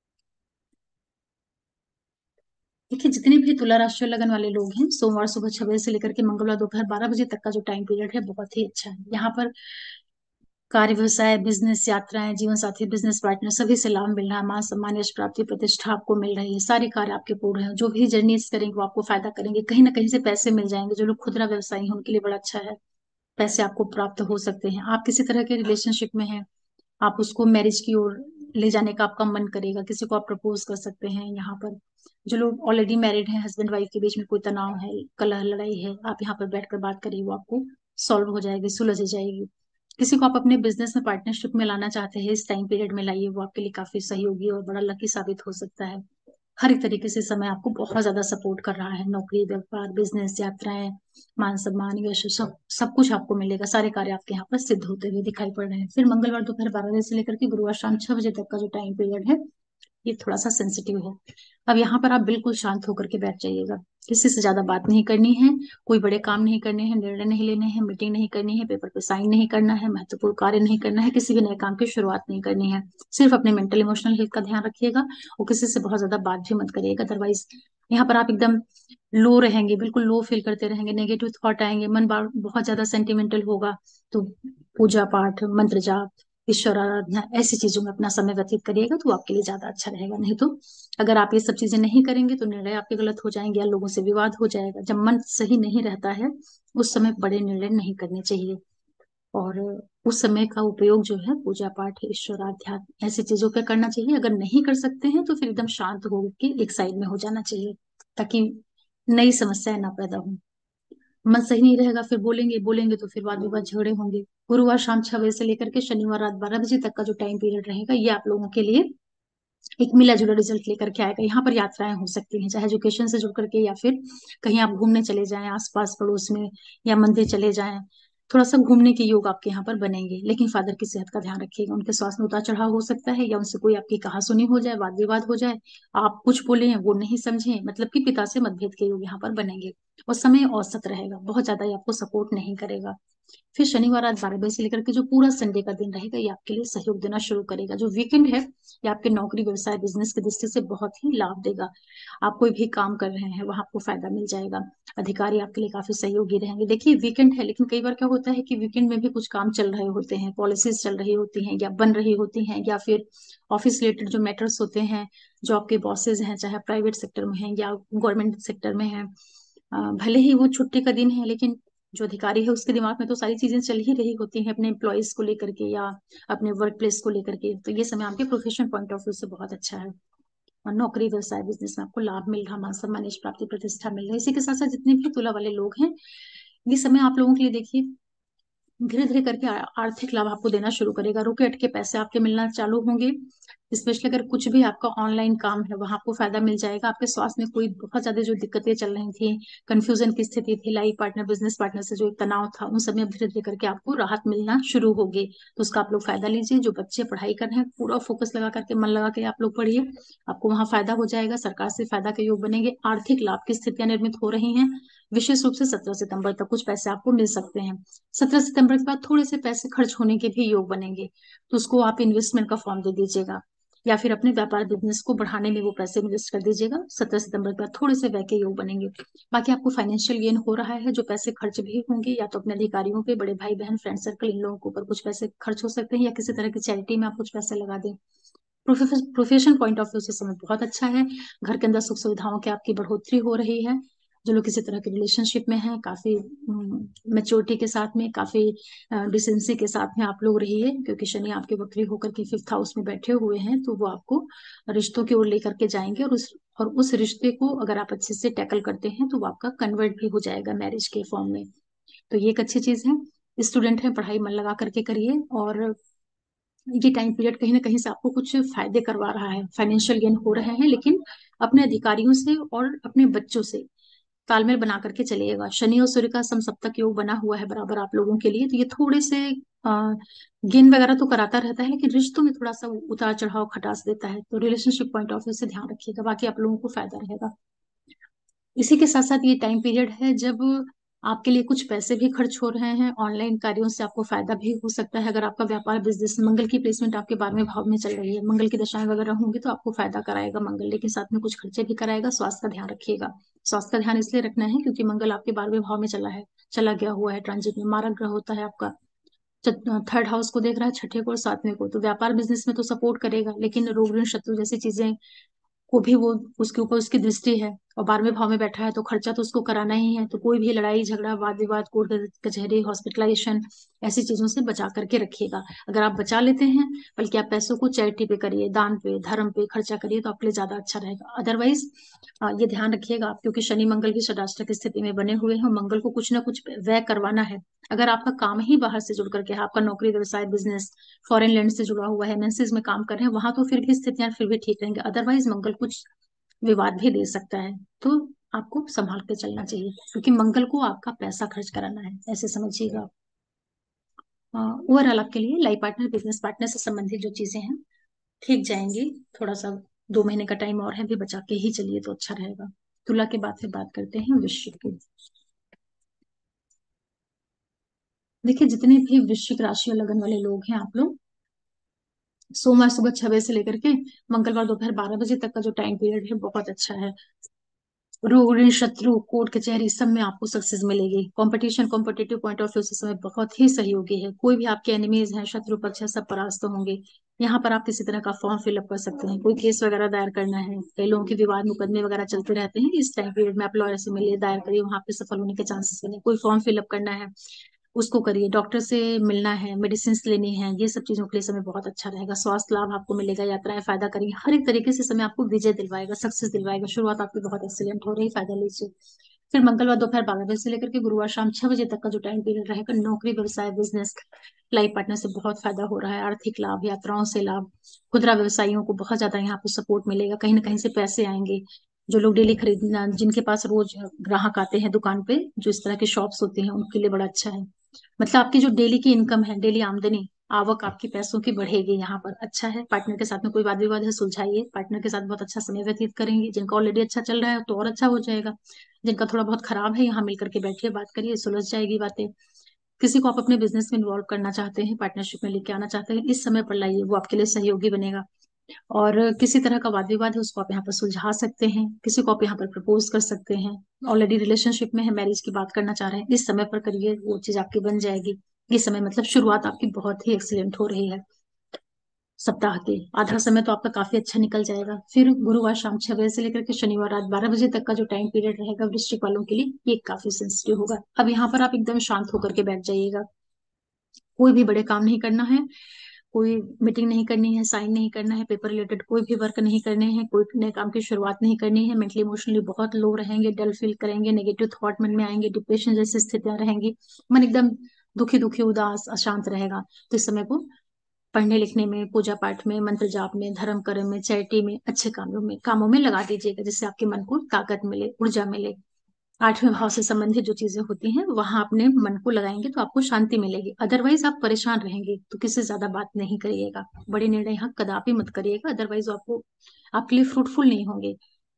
देखिए जितने भी तुला राशि और लगन वाले लोग हैं, सोमवार सुबह छह बजे से लेकर के मंगलवार दोपहर बारह बजे तक का जो टाइम पीरियड है बहुत ही अच्छा है। यहाँ पर कार्य व्यवसाय बिजनेस यात्राएं जीवन साथी बिजनेस पार्टनर सभी से लाभ मिल रहा है, मान सम्मान यश प्राप्ति प्रतिष्ठा आपको मिल रही है, सारे कार्य आपके पूर्ण हैं, जो भी जर्नीज करेंगे वो आपको फायदा करेंगे, कहीं ना कहीं से पैसे मिल जाएंगे। जो लोग खुदरा व्यवसायी हैं उनके लिए बड़ा अच्छा है। पैसे आपको प्राप्त हो सकते हैं। आप किसी तरह के रिलेशनशिप में हैं, आप उसको मैरिज की ओर ले जाने का आपका मन करेगा, किसी को आप प्रपोज कर सकते हैं यहाँ पर। जो लोग ऑलरेडी मैरिड हैं, हस्बैंड वाइफ के बीच में कोई तनाव है, कलह लड़ाई है, आप यहाँ पर बैठकर बात करिए, वो आपको सॉल्व हो जाएगी, सुलझ जाएगी। किसी को आप अपने बिजनेस में पार्टनरशिप में लाना चाहते हैं, इस टाइम पीरियड में लाइए, वो आपके लिए काफी सहयोगी और बड़ा लकी साबित हो सकता है। हर एक तरीके से समय आपको बहुत ज्यादा सपोर्ट कर रहा है, नौकरी, व्यापार, बिजनेस, यात्राएं, मान सम्मान, यश, सब सब कुछ आपको मिलेगा। सारे कार्य आपके यहाँ पर सिद्ध होते हुए दिखाई पड़ रहे हैं। फिर मंगलवार दोपहर बारह बजे से लेकर के गुरुवार शाम छह बजे तक का जो टाइम पीरियड है, ये थोड़ा सा सेंसिटिव है। अब यहाँ पर आप बिल्कुल शांत होकर के बैठ जाइएगा। किसी से ज्यादा बात नहीं करनी है, कोई बड़े काम नहीं करने हैं, निर्णय नहीं लेने हैं, मीटिंग नहीं करनी है, पेपर पे साइन नहीं करना है, महत्वपूर्ण कार्य नहीं करना है, किसी भी नए काम की शुरुआत नहीं करनी है। सिर्फ अपने मेंटल इमोशनल हेल्थ का ध्यान रखिएगा और किसी से बहुत ज्यादा बात भी मत करिएगा। अदरवाइज यहाँ पर आप एकदम लो रहेंगे, बिल्कुल लो फील करते रहेंगे, नेगेटिव थॉट आएंगे, मन बा- बहुत ज्यादा सेंटिमेंटल होगा। तो पूजा पाठ, मंत्र जाप, ईश्वर आराधना, ऐसी चीजों में अपना समय व्यतीत करिएगा तो आपके लिए ज्यादा अच्छा रहेगा। नहीं तो अगर आप ये सब चीजें नहीं करेंगे तो निर्णय आपके गलत हो जाएंगे या लोगों से विवाद हो जाएगा। जब मन सही नहीं रहता है, उस समय बड़े निर्णय नहीं करने चाहिए। और उस समय का उपयोग जो है पूजा पाठ, ईश्वर आध्यात्म, ऐसी चीजों पे करना चाहिए। अगर नहीं कर सकते हैं तो फिर एकदम शांत होकर एक साइड में हो जाना चाहिए, ताकि नई समस्याएं ना पैदा हो। मन सही नहीं रहेगा, फिर बोलेंगे बोलेंगे तो फिर वाद विवाद झगड़े होंगे। गुरुवार शाम छह बजे से लेकर के शनिवार रात बारह बजे तक का जो टाइम पीरियड रहेगा, ये आप लोगों के लिए एक मिला जुला रिजल्ट लेकर के आएगा। यहाँ पर यात्राएं हो सकती हैं, चाहे एजुकेशन से जुड़ करके या फिर कहीं आप घूमने चले जाएं आसपास पड़ोस में, या मंदिर चले जाएं। थोड़ा सा घूमने के योग आपके यहाँ पर बनेंगे, लेकिन फादर की सेहत का ध्यान रखिएगा। उनके स्वास्थ्य में उतार चढ़ाव हो सकता है, या उनसे कोई आपकी कहासुनी हो जाए, वाद विवाद हो जाए, आप कुछ बोले हैं वो नहीं समझे, मतलब कि पिता से मतभेद के योग यहाँ पर बनेंगे। और समय औसत रहेगा, बहुत ज्यादा ये आपको सपोर्ट नहीं करेगा। फिर शनिवार रात बारह बजे से लेकर के जो पूरा संडे का दिन रहेगा, ये आपके लिए सहयोग देना शुरू करेगा। जो वीकेंड है, ये आपके नौकरी, व्यवसाय, बिजनेस की दृष्टि से बहुत ही लाभ देगा। आप कोई भी काम कर रहे हैं, वहां आपको फायदा मिल जाएगा। अधिकारी आपके लिए काफी सहयोगी रहेंगे। देखिए वीकेंड है, लेकिन कई बार क्या होता है कि वीकेंड में भी कुछ काम चल रहे होते हैं, पॉलिसीज चल रही होती हैं या बन रही होती हैं, या फिर ऑफिस रिलेटेड जो मैटर्स होते हैं, जो आपके बॉसेज हैं, चाहे प्राइवेट सेक्टर में हैं या गवर्नमेंट सेक्टर में हैं, अ, भले ही वो छुट्टी का दिन है, लेकिन जो अधिकारी है उसके दिमाग में तो सारी चीजें चल ही रही होती हैं, अपने एम्प्लॉयज को लेकर के या अपने वर्क प्लेस को लेकर के। तो ये समय आपके प्रोफेशन पॉइंट ऑफ व्यू से बहुत अच्छा है। और नौकरी, व्यवसाय, बिजनेस में आपको लाभ मिल रहा, मान सम्मान, यश प्राप्ति, प्रतिष्ठा मिल रही है। इसी के साथ साथ जितने भी तुला वाले लोग हैं, ये समय आप लोगों के लिए देखिए धीरे धीरे करके आ- आर्थिक लाभ आपको देना शुरू करेगा। रुके अटके पैसे आपके मिलना चालू होंगे। स्पेशली अगर कुछ भी आपका ऑनलाइन काम है, वहां आपको फायदा मिल जाएगा। आपके स्वास्थ्य में कोई बहुत ज्यादा जो दिक्कतें चल रही थी, कंफ्यूजन की स्थिति थी, लाइफ पार्टनर, बिजनेस पार्टनर से जो एक तनाव था, उन सब में अब धीरे धीरे करके आपको राहत मिलना शुरू होगी। तो उसका आप लोग फायदा लीजिए। जो बच्चे पढ़ाई कर रहे हैं, पूरा फोकस लगा करके, मन लगा के आप लोग पढ़िए, आपको वहां फायदा हो जाएगा। सरकार से फायदा के योग बनेंगे, आर्थिक लाभ की स्थितियां निर्मित हो रही हैं। विशेष रूप से सत्रह सितंबर तक कुछ पैसे आपको मिल सकते हैं। सत्रह सितंबर के बाद थोड़े से पैसे खर्च होने के भी योग बनेंगे, तो उसको आप इन्वेस्टमेंट का फॉर्म दे दीजिएगा, या फिर अपने व्यापार बिजनेस को बढ़ाने में वो पैसे इन्वेस्ट कर दीजिएगा। सत्रह सितंबर के बाद थोड़े से व्यय के योग बनेंगे। बाकी आपको फाइनेंशियल गेन हो रहा है, जो पैसे खर्च भी होंगे, या तो अपने अधिकारियों पे, बड़े भाई बहन, फ्रेंड सर्कल, इन लोगों के ऊपर कुछ पैसे खर्च हो सकते हैं, या किसी तरह की चैरिटी में आप कुछ पैसे लगा दें। प्रोफेशन पॉइंट ऑफ व्यू से समय बहुत अच्छा है। घर के अंदर सुख सुविधाओं की आपकी बढ़ोतरी हो रही है। जो लोग किसी तरह के रिलेशनशिप में हैं, काफी मेच्योरिटी के साथ में, काफी डिसेंसी के साथ में आप लोग रहिए, क्योंकि शनि आपके वक्री होकर के फिफ्थ हाउस में बैठे हुए हैं, तो वो आपको रिश्तों की ओर लेकर के जाएंगे। और उस और उस रिश्ते को अगर आप अच्छे से टैकल करते हैं तो वो आपका कन्वर्ट भी हो जाएगा मैरिज के फॉर्म में। तो ये एक अच्छी चीज है। स्टूडेंट है, पढ़ाई मन लगा करके करिए। और ये टाइम पीरियड कहीं ना कहीं से आपको कुछ फायदे करवा रहा है, फाइनेंशियल गेन हो रहे हैं, लेकिन अपने अधिकारियों से और अपने बच्चों से तालमेल बना करके चलिएगा। शनि और सूर्य का समसप्तक योग बना हुआ है बराबर आप लोगों के लिए, तो ये थोड़े से गेन वगैरह तो कराता रहता है, लेकिन रिश्तों में थोड़ा सा उतार चढ़ाव खटास देता है। तो रिलेशनशिप पॉइंट ऑफ व्यू से ध्यान रखिएगा, बाकी आप लोगों को फायदा रहेगा। इसी के साथ साथ ये टाइम पीरियड है जब आपके लिए कुछ पैसे भी खर्च हो रहे हैं, ऑनलाइन कार्यों से आपको फायदा भी हो सकता है। अगर आपका व्यापार बिजनेस, मंगल की प्लेसमेंट आपके बारहवें भाव में चल रही है, मंगल की दशाएं वगैरह होंगी तो आपको फायदा कराएगा मंगल, लेकिन साथ में कुछ खर्चे भी कराएगा। स्वास्थ्य का ध्यान रखिएगा। स्वास्थ्य का ध्यान इसलिए रखना है क्योंकि मंगल आपके बारहवें भाव में चला है, चला गया हुआ है ट्रांजिट में। मारक ग्रह होता है आपका, थर्ड हाउस को देख रहा है, छठे को और सातवें को। तो व्यापार बिजनेस में तो सपोर्ट करेगा, लेकिन रोग ऋण शत्रु जैसी चीजें को भी वो, उसके ऊपर उसकी दृष्टि है। और बारहवें भाव में बैठा है तो खर्चा तो उसको कराना ही है, तो कोई भी लड़ाई झगड़ा वाद विवाद कोर्ट कचहरी हॉस्पिटलाइजेशन ऐसी चीजों से बचा करके रखिएगा। अगर आप बचा लेते हैं, बल्कि आप पैसों को चैरिटी पे करिए, दान पे धर्म पे खर्चा करिए, तो आपके लिए ज्यादा अच्छा रहेगा। अदरवाइज ये ध्यान रखिएगा आप, क्योंकि शनि मंगल भी षडाष्टक स्थिति में बने हुए हैं, मंगल को कुछ ना कुछ व्यय करवाना है। अगर आपका काम ही बाहर से जुड़ करके है, आपका नौकरी व्यवसाय बिजनेस फॉरेन लैंड से जुड़ा हुआ है, एमएनसीज में काम कर रहे हैं, वहां तो फिर भी स्थितियां फिर भी ठीक रहेंगे। अदरवाइज मंगल कुछ विवाद भी दे सकता है, तो आपको संभाल के चलना चाहिए, क्योंकि मंगल को आपका पैसा खर्च कराना है, ऐसे समझिएगा। ओवरऑल आपके लिए लाइफ पार्टनर बिजनेस पार्टनर से संबंधित जो चीजें हैं ठीक जाएंगी। थोड़ा सा दो महीने का टाइम और है, भी बचा के ही चलिए तो अच्छा रहेगा। तुला के बाद फिर बात करते हैं वृश्चिक की। देखिए, जितने भी वृश्चिक राशि और लगन वाले लोग हैं, आप लोग सोमवार सुबह छह बजे से लेकर के मंगलवार दोपहर बारह बजे तक का जो टाइम पीरियड है बहुत अच्छा है। रोग ऋण शत्रु कोर्ट कचहरी सब में आपको सक्सेस मिलेगी। Competition competitive point of view से समय बहुत ही सहयोगी है। कोई भी आपके एनिमीज हैं, शत्रु पक्ष है, सब परास्त होंगे। यहाँ पर आप किसी तरह का फॉर्म फिलअप कर सकते हैं, कोई केस वगैरह दायर करना है, कई लोगों के विवाद मुकदमे वगैरह चलते रहते हैं, इस टाइम पीरियड में आप लॉयर से मिलिए, दायर करिए, वहां पे सफल होने के चांसेस बने। कोई फॉर्म फिलअप करना है उसको करिए, डॉक्टर से मिलना है, मेडिसिन लेनी है, ये सब चीजों के लिए समय बहुत अच्छा रहेगा। स्वास्थ्य लाभ आपको मिलेगा, यात्राएं फायदा करेंगी, हर एक तरीके से समय आपको विजय दिलवाएगा, सक्सेस दिलवाएगा। शुरुआत आपकी बहुत एक्सीलेंट हो रही है, फायदा लीजिए। फिर मंगलवार दोपहर बारह बजे से लेकर के गुरुवार शाम छह बजे तक का जो टाइम पीरियड रहेगा, नौकरी व्यवसाय बिजनेस लाइफ पार्टनर से बहुत फायदा हो रहा है। आर्थिक लाभ, यात्राओं से लाभ, खुदरा व्यवसायियों को बहुत ज्यादा यहाँ पे सपोर्ट मिलेगा, कहीं ना कहीं से पैसे आएंगे। जो लोग डेली खरीदना, जिनके पास रोज ग्राहक आते हैं दुकान पे, जो इस तरह की शॉप्स होती हैं, उनके लिए बड़ा अच्छा है। मतलब आपकी जो डेली की इनकम है, डेली आमदनी, आवक आपकी पैसों की बढ़ेगी। यहाँ पर अच्छा है। पार्टनर के साथ में कोई वाद विवाद है सुलझाइए, पार्टनर के साथ बहुत अच्छा समय व्यतीत करेंगे। जिनका ऑलरेडी अच्छा चल रहा है तो और अच्छा हो जाएगा, जिनका थोड़ा बहुत खराब है यहाँ मिलकर के बैठिए, बात करिए, सुलझ जाएगी बातें। किसी को आप अपने बिजनेस में इन्वॉल्व करना चाहते हैं, पार्टनरशिप में लेके आना चाहते हैं, इस समय पर लाइए, वो आपके लिए सहयोगी बनेगा। और किसी तरह का वाद विवाद है उसको आप यहाँ पर सुलझा सकते हैं, किसी को आप यहाँ पर प्रपोज कर सकते हैं। ऑलरेडी रिलेशनशिप में है, मैरिज की बात करना चाह रहे हैं, इस समय पर करिए, वो चीज आपकी बन जाएगी। ये समय मतलब शुरुआत आपकी बहुत ही एक्सीलेंट हो रही है। सप्ताह के आधा समय तो आपका काफी अच्छा निकल जाएगा। फिर गुरुवार शाम छह बजे से लेकर के शनिवार रात बारह बजे तक का जो टाइम पीरियड रहेगा वृश्चिक वालों के लिए, ये काफी सेंसिटिव होगा। अब यहाँ पर आप एकदम शांत होकर के बैठ जाइएगा। कोई भी बड़े काम नहीं करना है, कोई मीटिंग नहीं करनी है, साइन नहीं करना है, पेपर रिलेटेड कोई भी वर्क नहीं करने हैं, कोई नए काम की शुरुआत नहीं करनी है। मेंटली इमोशनली बहुत लो रहेंगे, डल फील करेंगे, नेगेटिव थॉट मन में आएंगे, डिप्रेशन जैसी स्थितियां रहेंगी, मन एकदम दुखी दुखी उदास अशांत रहेगा। तो इस समय को पढ़ने लिखने में, पूजा पाठ में, मंत्र जाप में, धर्म कर्म में, चैरिटी में, अच्छे कामों में कामों में लगा दीजिएगा, जिससे आपके मन को ताकत मिले, ऊर्जा मिले। आठवें भाव से संबंधित जो चीजें होती हैं वहां अपने मन को लगाएंगे तो आपको शांति मिलेगी। अदरवाइज आप परेशान रहेंगे, तो किसी से ज्यादा बात नहीं करिएगा, बड़े निर्णय यहाँ कदापि मत करिएगा, अदरवाइज आपको आपके लिए फ्रूटफुल नहीं होंगे।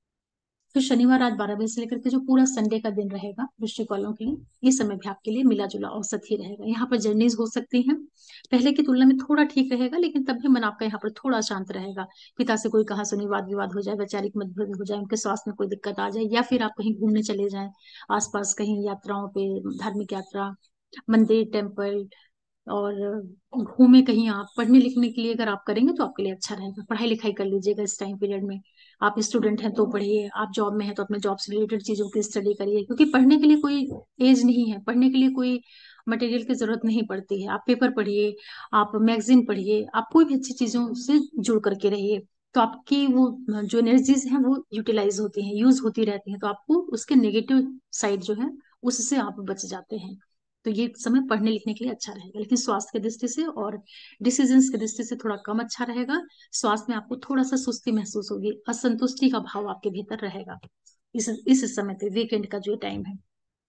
फिर शनिवार रात बारह बजे से लेकर के जो पूरा संडे का दिन रहेगा वृश्चिक वालों के लिए, ये समय भी आपके लिए मिला जुला औसत ही रहेगा। यहाँ पर जर्नीज हो सकती हैं, पहले की तुलना में थोड़ा ठीक रहेगा, लेकिन तब भी मन आपका यहाँ पर थोड़ा शांत रहेगा। पिता से कोई कहा सुनी वाद विवाद हो जाए, वैचारिक मतभेद हो जाए, उनके स्वास्थ्य में कोई दिक्कत आ जाए, या फिर आप कहीं घूमने चले जाएं आसपास कहीं यात्राओं पे, धार्मिक यात्रा, मंदिर टेम्पल, और घूमे कहीं। आप पढ़ने लिखने के लिए अगर आप करेंगे तो आपके लिए अच्छा रहेगा, पढ़ाई लिखाई कर लीजिएगा इस टाइम पीरियड में। आप स्टूडेंट हैं तो पढ़िए, आप जॉब में हैं तो अपने जॉब से रिलेटेड चीजों की स्टडी करिए, क्योंकि पढ़ने के लिए कोई एज नहीं है, पढ़ने के लिए कोई मटेरियल की जरूरत नहीं पड़ती है। आप पेपर पढ़िए, आप मैगजीन पढ़िए, आप कोई भी अच्छी चीजों से जुड़ करके रहिए, तो आपकी वो जो एनर्जीज हैं वो यूटिलाइज होती हैं, यूज होती रहती हैं, तो आपको उसके नेगेटिव साइड जो है उससे आप बच जाते हैं। तो ये समय पढ़ने लिखने के लिए अच्छा रहेगा, लेकिन स्वास्थ्य की दृष्टि से और डिसीजंस की दृष्टि से थोड़ा कम अच्छा रहेगा। स्वास्थ्य में आपको थोड़ा सा सुस्ती महसूस होगी, असंतुष्टि का भाव आपके भीतर रहेगा इस इस समय पे, वीकेंड का जो टाइम है।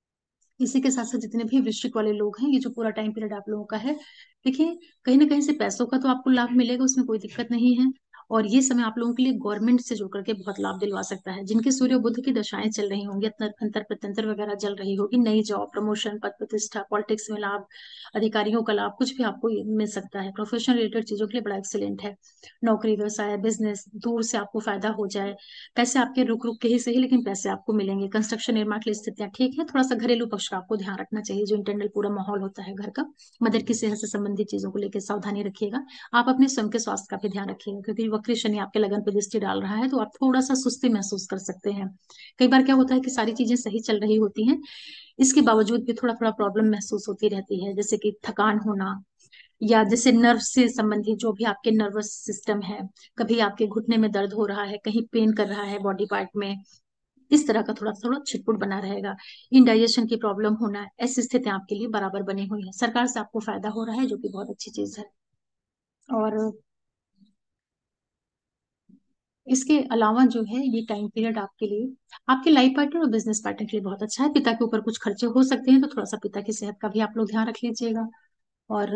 इसी के साथ साथ जितने भी वृश्चिक वाले लोग हैं, ये जो पूरा टाइम पीरियड आप लोगों का है, देखिए कहीं ना कहीं से पैसों का तो आपको लाभ मिलेगा, उसमें कोई दिक्कत नहीं है। और ये समय आप लोगों के लिए गवर्नमेंट से जुड़ करके बहुत लाभ दिलवा सकता है। जिनके सूर्य बुध की दशाएं चल रही होंगी, अंतर अंतर प्रत्यंतर वगैरह चल रही होगी, नई जॉब, प्रमोशन, पद प्रतिष्ठा, पॉलिटिक्स में लाभ, अधिकारियों का लाभ, कुछ भी आपको ये मिल सकता है। प्रोफेशनल रिलेटेड चीजों के लिए बड़ा एक्सीलेंट है। नौकरी व्यवसाय बिजनेस दूर से आपको फायदा हो जाए, पैसे आपके रुक रुक के ही सही, लेकिन पैसे आपको मिलेंगे। कंस्ट्रक्शन निर्माण के लिए स्थितियां ठीक है, थोड़ा सा घरेलू पक्ष का आपको ध्यान रखना चाहिए, जो इंटरनल पूरा माहौल होता है घर का, मदर की सेहत से संबंधित चीजों को लेकर सावधानी रखिएगा। आप अपने स्वयं के स्वास्थ्य का भी ध्यान रखिएगा, क्योंकि वक्री शनि आपके लगन पे दृष्टि डाल रहा है, तो आप थोड़ा सा सुस्ती महसूस कर सकते हैं। कई बार क्या होता है कि सारी चीजें सही चल रही होती हैं, इसके बावजूद भी थोड़ा थोड़ा प्रॉब्लम महसूस होती रहती है, जैसे कि थकान होना, या जैसे नर्व से संबंधित जो भी आपके नर्वस सिस्टम है, कभी आपके घुटने में दर्द हो रहा है, कहीं पेन कर रहा है बॉडी पार्ट में, इस तरह का थोड़ा थोड़ा छिटपुट बना रहेगा। इंडाइजेशन की प्रॉब्लम होना, ऐसी स्थितियां आपके लिए बराबर बनी हुई है। सरकार से आपको फायदा हो रहा है, जो कि बहुत अच्छी चीज है। और इसके अलावा जो है ये टाइम पीरियड आपके लिए, आपके लाइफ पार्टनर और बिजनेस पार्टनर के लिए बहुत अच्छा है। पिता के ऊपर कुछ खर्चे हो सकते हैं, तो थोड़ा सा पिता की सेहत का भी आप लोग ध्यान रख लीजिएगा। और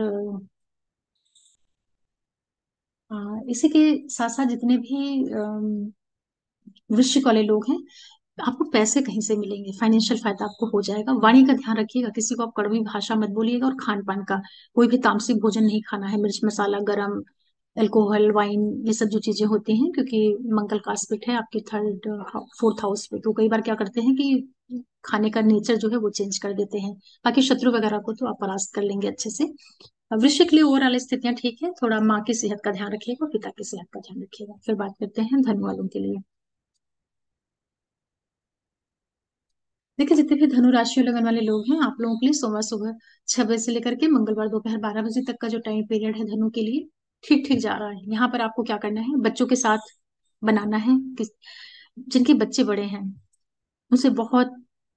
अ, इसी के साथ साथ जितने भी अम, वृश्चिक वाले लोग हैं, आपको पैसे कहीं से मिलेंगे, फाइनेंशियल फायदा आपको हो जाएगा। वाणी का ध्यान रखिएगा, किसी को आप कड़वी भाषा मत बोलिएगा। और खान पान का, कोई भी तामसिक भोजन नहीं खाना है, मिर्च मसाला, गरम, अल्कोहल, वाइन, ये सब जो चीजें होती हैं, क्योंकि मंगल का एस्पेक्ट है आपके थर्ड फोर्थ हाउस पे, तो कई बार क्या करते हैं कि खाने का नेचर जो है वो चेंज कर देते हैं। बाकी शत्रु वगैरह को तो आप परास्त कर लेंगे अच्छे से। वृश्चिक के लिए ओवरऑल स्थितियां ठीक है, थोड़ा माँ की सेहत का ध्यान रखिएगा, पिता की सेहत का ध्यान रखिएगा। फिर बात करते हैं धनु वालों के लिए। देखिए, जितने भी धनु राशि और लगन वाले लोग हैं, आप लोगों के लिए सोमवार सुबह छह बजे से लेकर के मंगलवार दोपहर बारह बजे तक का जो टाइम पीरियड है धनु के लिए, ठीक ठीक जा रहा है। यहाँ पर आपको क्या करना है, बच्चों के साथ बनाना है, किस जिनके बच्चे बड़े हैं उनसे बहुत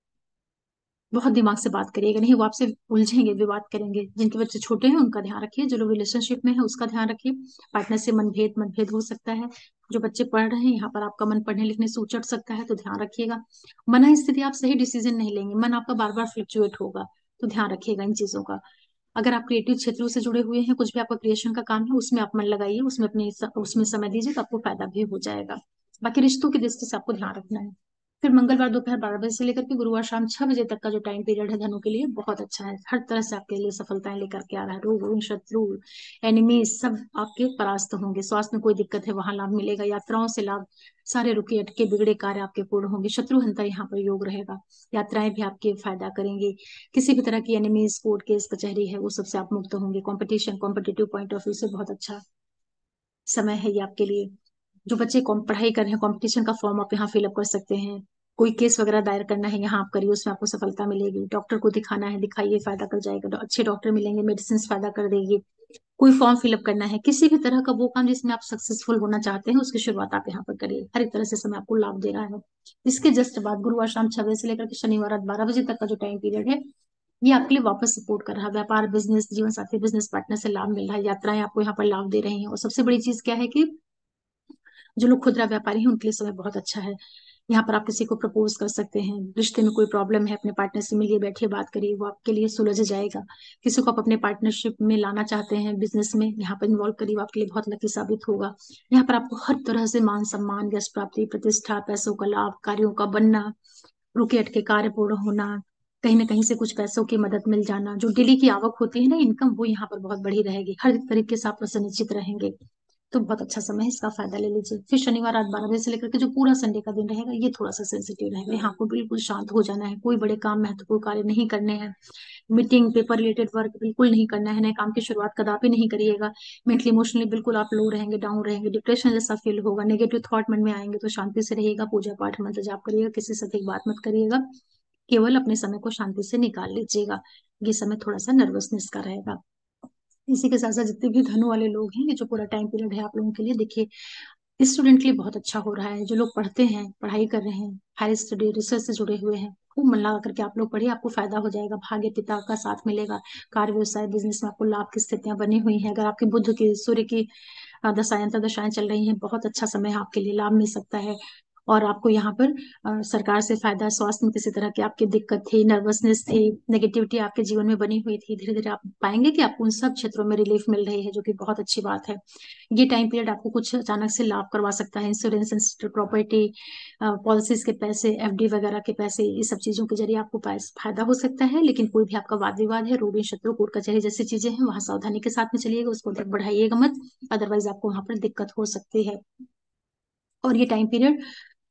बहुत दिमाग से बात करिएगा, नहीं वो आपसे उलझेंगे, विवाद करेंगे। जिनके बच्चे छोटे हैं उनका ध्यान रखिए, जो लोग रिलेशनशिप में है उसका ध्यान रखिए। पार्टनर से मनभेद मतभेद हो सकता है। जो बच्चे पढ़ रहे हैं, यहाँ पर आपका मन पढ़ने लिखने से उचट सकता है, तो ध्यान रखिएगा। मना स्थिति, आप सही डिसीजन नहीं लेंगे, मन आपका बार बार फ्लक्चुएट होगा, तो ध्यान रखिएगा इन चीजों का। अगर आप क्रिएटिव क्षेत्रों से जुड़े हुए हैं, कुछ भी आपका क्रिएशन का काम है, उसमें आप मन लगाइए, उसमें अपने उसमें समय दीजिए, तो आपको फायदा भी हो जाएगा। बाकी रिश्तों की दृष्टि से आपको ध्यान रखना है। फिर मंगलवार दोपहर बारह बजे से लेकर के गुरुवार शाम छह बजे तक का जो टाइम पीरियड है धनु के लिए, बहुत अच्छा है। हर तरह से आपके लिए सफलताएं लेकर के आ रहा है। रोग ऋण शत्रु एनिमी सब आपके परास्त होंगे। स्वास्थ्य में कोई दिक्कत है वहां लाभ मिलेगा, यात्राओं से लाभ, सारे रुके अटके बिगड़े कार्य आपके पूर्ण होंगे। शत्रु हंता यहाँ पर योग रहेगा। यात्राएं भी आपके फायदा करेंगी। किसी भी तरह की एनिमीज, कोर्ट केस कचहरी है, वो सबसे आप मुक्त होंगे। Competition competitive point of view से बहुत अच्छा समय है ये आपके लिए। जो बच्चे कॉम- पढ़ाई कर रहे हैं, कंपटीशन का फॉर्म आप यहाँ फिलअप कर सकते हैं। कोई केस वगैरह दायर करना है, यहाँ आप करिए, उसमें आपको सफलता मिलेगी। डॉक्टर को दिखाना है, दिखाइए, फायदा कर जाएगा। डॉ- अच्छे डॉक्टर मिलेंगे, मेडिसिन फायदा कर देगी। कोई फॉर्म फिलअप करना है, किसी भी तरह का वो काम जिसमें आप सक्सेसफुल होना चाहते हैं, उसकी शुरुआत आप यहाँ पर करिए। हर एक तरह से समय आपको लाभ दे रहा है। इसके जस्ट बाद गुरुवार शाम छह बजे से लेकर के शनिवार रात बारह बजे तक का जो टाइम पीरियड है, ये आपके लिए वापस सपोर्ट कर रहा है। व्यापार, बिजनेस, जीवन साथी, बिजनेस पार्टनर से लाभ मिल रहा है। यात्राएं आपको यहाँ पर लाभ दे रही हैं। और सबसे बड़ी चीज क्या है कि जो लोग खुदरा व्यापारी हैं उनके लिए समय बहुत अच्छा है। यहाँ पर आप किसी को प्रपोज कर सकते हैं। रिश्ते में कोई प्रॉब्लम है, अपने पार्टनर से मिलिए, बैठिए, बात करिए, वो आपके लिए सुलझ जाएगा। किसी को आप अपने पार्टनरशिप में लाना चाहते हैं, बिजनेस में यहाँ पर इन्वॉल्व करिए, वो आपके लिए बहुत लकी साबित होगा। यहाँ पर आपको हर तरह से मान सम्मान, यश प्राप्ति, प्रतिष्ठा, पैसों का लाभ, कार्यों का बनना, रुके अटके कार्य पूर्ण होना, कहीं ना कहीं से कुछ पैसों की मदद मिल जाना, जो डेली की आवक होती है ना इनकम, वो यहाँ पर बहुत बढ़ी रहेगी। हर तरीके से आप प्रसन्नचित रहेंगे। तो बहुत अच्छा समय है, इसका फायदा ले लीजिए। फिर शनिवार रात बारह बजे से लेकर के जो पूरा संडे का दिन रहेगा, ये थोड़ा सा सेंसिटिव रहेगा। यहाँ को बिल्कुल शांत हो जाना है, कोई बड़े काम, महत्वपूर्ण कार्य नहीं करने हैं। मीटिंग, पेपर रिलेटेड वर्क बिल्कुल नहीं करना है। नए काम की शुरुआत कदापि नहीं करिएगा। मेंटली इमोशनली बिल्कुल आप लो रहेंगे, डाउन रहेंगे, डिप्रेशन जैसा फील होगा, नेगेटिव थॉट मन में आएंगे, तो शांति से रहिएगा। पूजा पाठ मंत्र जाप करिएगा, किसी से अधिक बात मत करिएगा। केवल अपने समय को शांति से निकाल लीजिएगा। ये समय थोड़ा सा नर्वसनेस का रहेगा। इसी के साथ साथ जितने भी धनु वाले लोग हैं, ये जो पूरा टाइम पीरियड है आप लोगों के लिए, देखिए स्टूडेंट के लिए बहुत अच्छा हो रहा है। जो लोग पढ़ते हैं, पढ़ाई कर रहे हैं, हायर स्टडी रिसर्च से जुड़े हुए हैं, खूब मन लगा करके आप लोग पढ़िए, आपको फायदा हो जाएगा। भाग्य पिता का साथ मिलेगा। कार्य व्यवसाय बिजनेस में आपको लाभ की स्थितियां बनी हुई हैं। अगर आपके बुध की, सूर्य की अ, दशाएं दशाएं चल रही हैं, बहुत अच्छा समय है, आपके लिए लाभ मिल सकता है। और आपको यहाँ पर अ, सरकार से फायदा, स्वास्थ्य में किसी तरह की आपकी दिक्कत थी, नर्वसनेस थी, नेगेटिविटी आपके जीवन में बनी हुई थी, धीरे धीरे आप पाएंगे कि आपको उन सब क्षेत्रों में रिलीफ मिल रही है, जो कि बहुत अच्छी बात है। ये टाइम पीरियड आपको कुछ अचानक से लाभ करवा सकता है। इंश्योरेंस, प्रॉपर्टी, पॉलिसीज के पैसे, एफडी वगैरह के पैसे, ये सब चीजों के जरिए आपको पैस- फायदा हो सकता है। लेकिन कोई भी आपका वाद विवाद है, रोगी शत्रु, कोर्ट कचहरी जैसी चीजें हैं, वहां सावधानी के साथ में चलिएगा, उसको तक बढ़ाइएगा मत, अदरवाइज आपको वहां पर दिक्कत हो सकती है। और ये टाइम पीरियड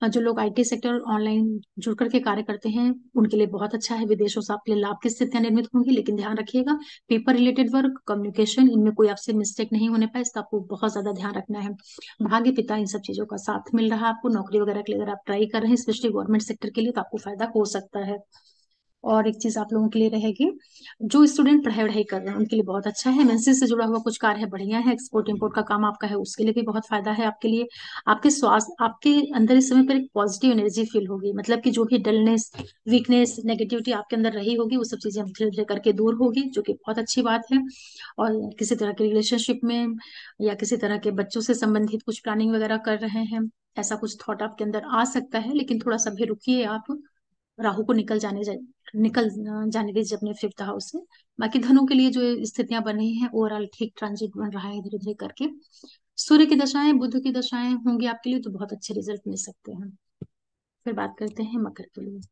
और जो लोग आईटी सेक्टर ऑनलाइन जुड़ करके कार्य करते हैं उनके लिए बहुत अच्छा है। विदेशों से आपके लिए लाभ की स्थितियां निर्मित होंगी, लेकिन ध्यान रखिएगा पेपर रिलेटेड वर्क, कम्युनिकेशन, इनमें कोई आपसे मिस्टेक नहीं होने पाए, इसका आपको बहुत ज्यादा ध्यान रखना है। भाग्य पिता इन सब चीजों का साथ मिल रहा है आपको, नौकरी वगैरह के लिए अगर आप ट्राई कर रहे हैं स्पेशली गवर्नमेंट सेक्टर के लिए, तो आपको फायदा हो सकता है। और एक चीज आप लोगों के लिए रहेगी, जो स्टूडेंट पढ़ाई वढ़ाई कर रहे हैं उनके लिए बहुत अच्छा है। एमएनसी से जुड़ा हुआ कुछ कार्य है, बढ़िया है। एक्सपोर्ट इंपोर्ट का काम आपका है, उसके लिए भी बहुत फायदा है आपके लिए। आपके स्वास्थ्य, आपके अंदर इस समय पर एक पॉजिटिव एनर्जी फील होगी, मतलब कि जो भी डलनेस, वीकनेस, नेगेटिविटी आपके अंदर रही होगी वो सब चीजें अब धीरे धीरे करके दूर होगी, जो कि बहुत अच्छी बात है। और किसी तरह के रिलेशनशिप में या किसी तरह के बच्चों से संबंधित कुछ प्लानिंग वगैरह कर रहे हैं, ऐसा कुछ थॉट आपके अंदर आ सकता है, लेकिन थोड़ा सा भी रुकिए आप, राहु को निकल जाने जा, निकल जाने दीजिए अपने फिफ्थ हाउस से। बाकी धनु के लिए जो स्थितियां बन रही हैं ओवरऑल ठीक ट्रांजिट बन रहा है धीरे धीरे करके। सूर्य की दशाएं, बुध की दशाएं होंगी आपके लिए तो बहुत अच्छे रिजल्ट मिल सकते हैं। फिर बात करते हैं मकर के लिए।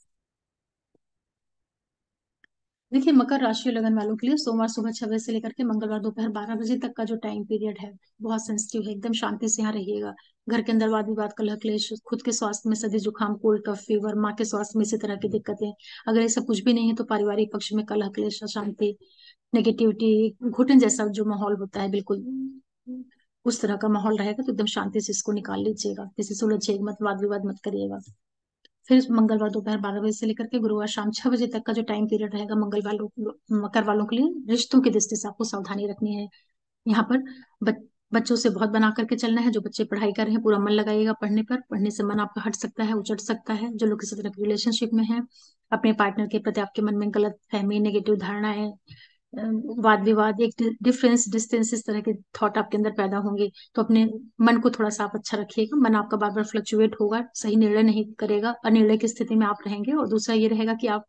देखिए मकर राशि और लगन वालों के लिए सोमवार सुबह छह बजे से लेकर के मंगलवार दोपहर बारह बजे तक का जो टाइम पीरियड है बहुत सेंसिटिव है, एकदम शांति से यहाँ रहिएगा। घर के अंदर वाद विवाद, कलह क्लेश, खुद के स्वास्थ्य में सर्दी जुकाम, कोल्ड कफ फीवर, माँ के स्वास्थ्य में इसी तरह की दिक्कतें, अगर ये सब कुछ भी नहीं है तो पारिवारिक पक्ष में कलह क्लेश, अशांति, नेगेटिविटी, घुटन जैसा जो माहौल होता है बिल्कुल उस तरह का माहौल रहेगा, तो एकदम शांति से इसको निकाल लीजिएगा। किसी से उलझिएगा मत, वाद विवाद मत करिएगा। फिर मंगलवार दोपहर बारह बजे से लेकर के गुरुवार शाम छह बजे तक का जो टाइम पीरियड रहेगा मंगल वालों, मकर वालों के लिए रिश्तों की दृष्टि से आपको सावधानी रखनी है। यहाँ पर बच, बच्चों से बहुत बना करके चलना है। जो बच्चे पढ़ाई कर रहे हैं पूरा मन लगाइएगा पढ़ने पर, पढ़ने से मन आपका हट सकता है, उचट सकता है। जो लोग किसी तरह के रिलेशनशिप में हैं, अपने पार्टनर के प्रति आपके मन में गलत फहमी, नेगेटिव धारणाएं, वाद विवाद, एक डिफरेंस, डिस्टेंस, इस तरह के थॉट आपके अंदर पैदा होंगे, तो अपने मन को थोड़ा सा आप अच्छा रखिएगा। मन आपका बार बार फ्लक्चुएट होगा, सही निर्णय नहीं करेगा, अनिर्णय की स्थिति में आप रहेंगे। और दूसरा ये रहेगा कि आप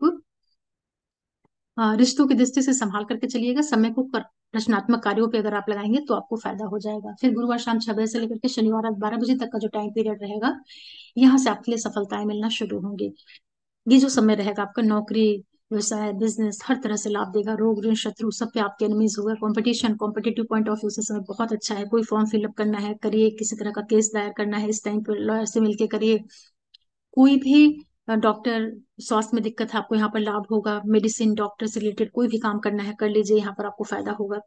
अ, रिश्तों की दृष्टि से संभाल करके चलिएगा। समय को कर, रचनात्मक कार्यों पे अगर आप लगाएंगे तो आपको फायदा हो जाएगा। फिर गुरुवार शाम छह बजे से लेकर के शनिवार रात बारह बजे तक का जो टाइम पीरियड रहेगा, यहाँ से आपके लिए सफलताएं मिलना शुरू होंगी। ये जो समय रहेगा आपका नौकरी, व्यवसाय, बिजनेस, हर तरह से लाभ देगा। रोग ऋण शत्रु सब पे आपके एनिमीज होगा। Competition, competitive point of view से समय बहुत अच्छा है। कोई फॉर्म फिलअप करना है करिए, किसी तरह का केस दायर करना है इस टाइम पे लॉयर से मिलके करिए। कोई भी अ, डॉक्टर, स्वास्थ्य में दिक्कत है आपको यहाँ पर लाभ होगा। मेडिसिन, डॉक्टर से रिलेटेड कोई भी काम करना है कर लीजिए, यहाँ पर आपको फायदा होगा।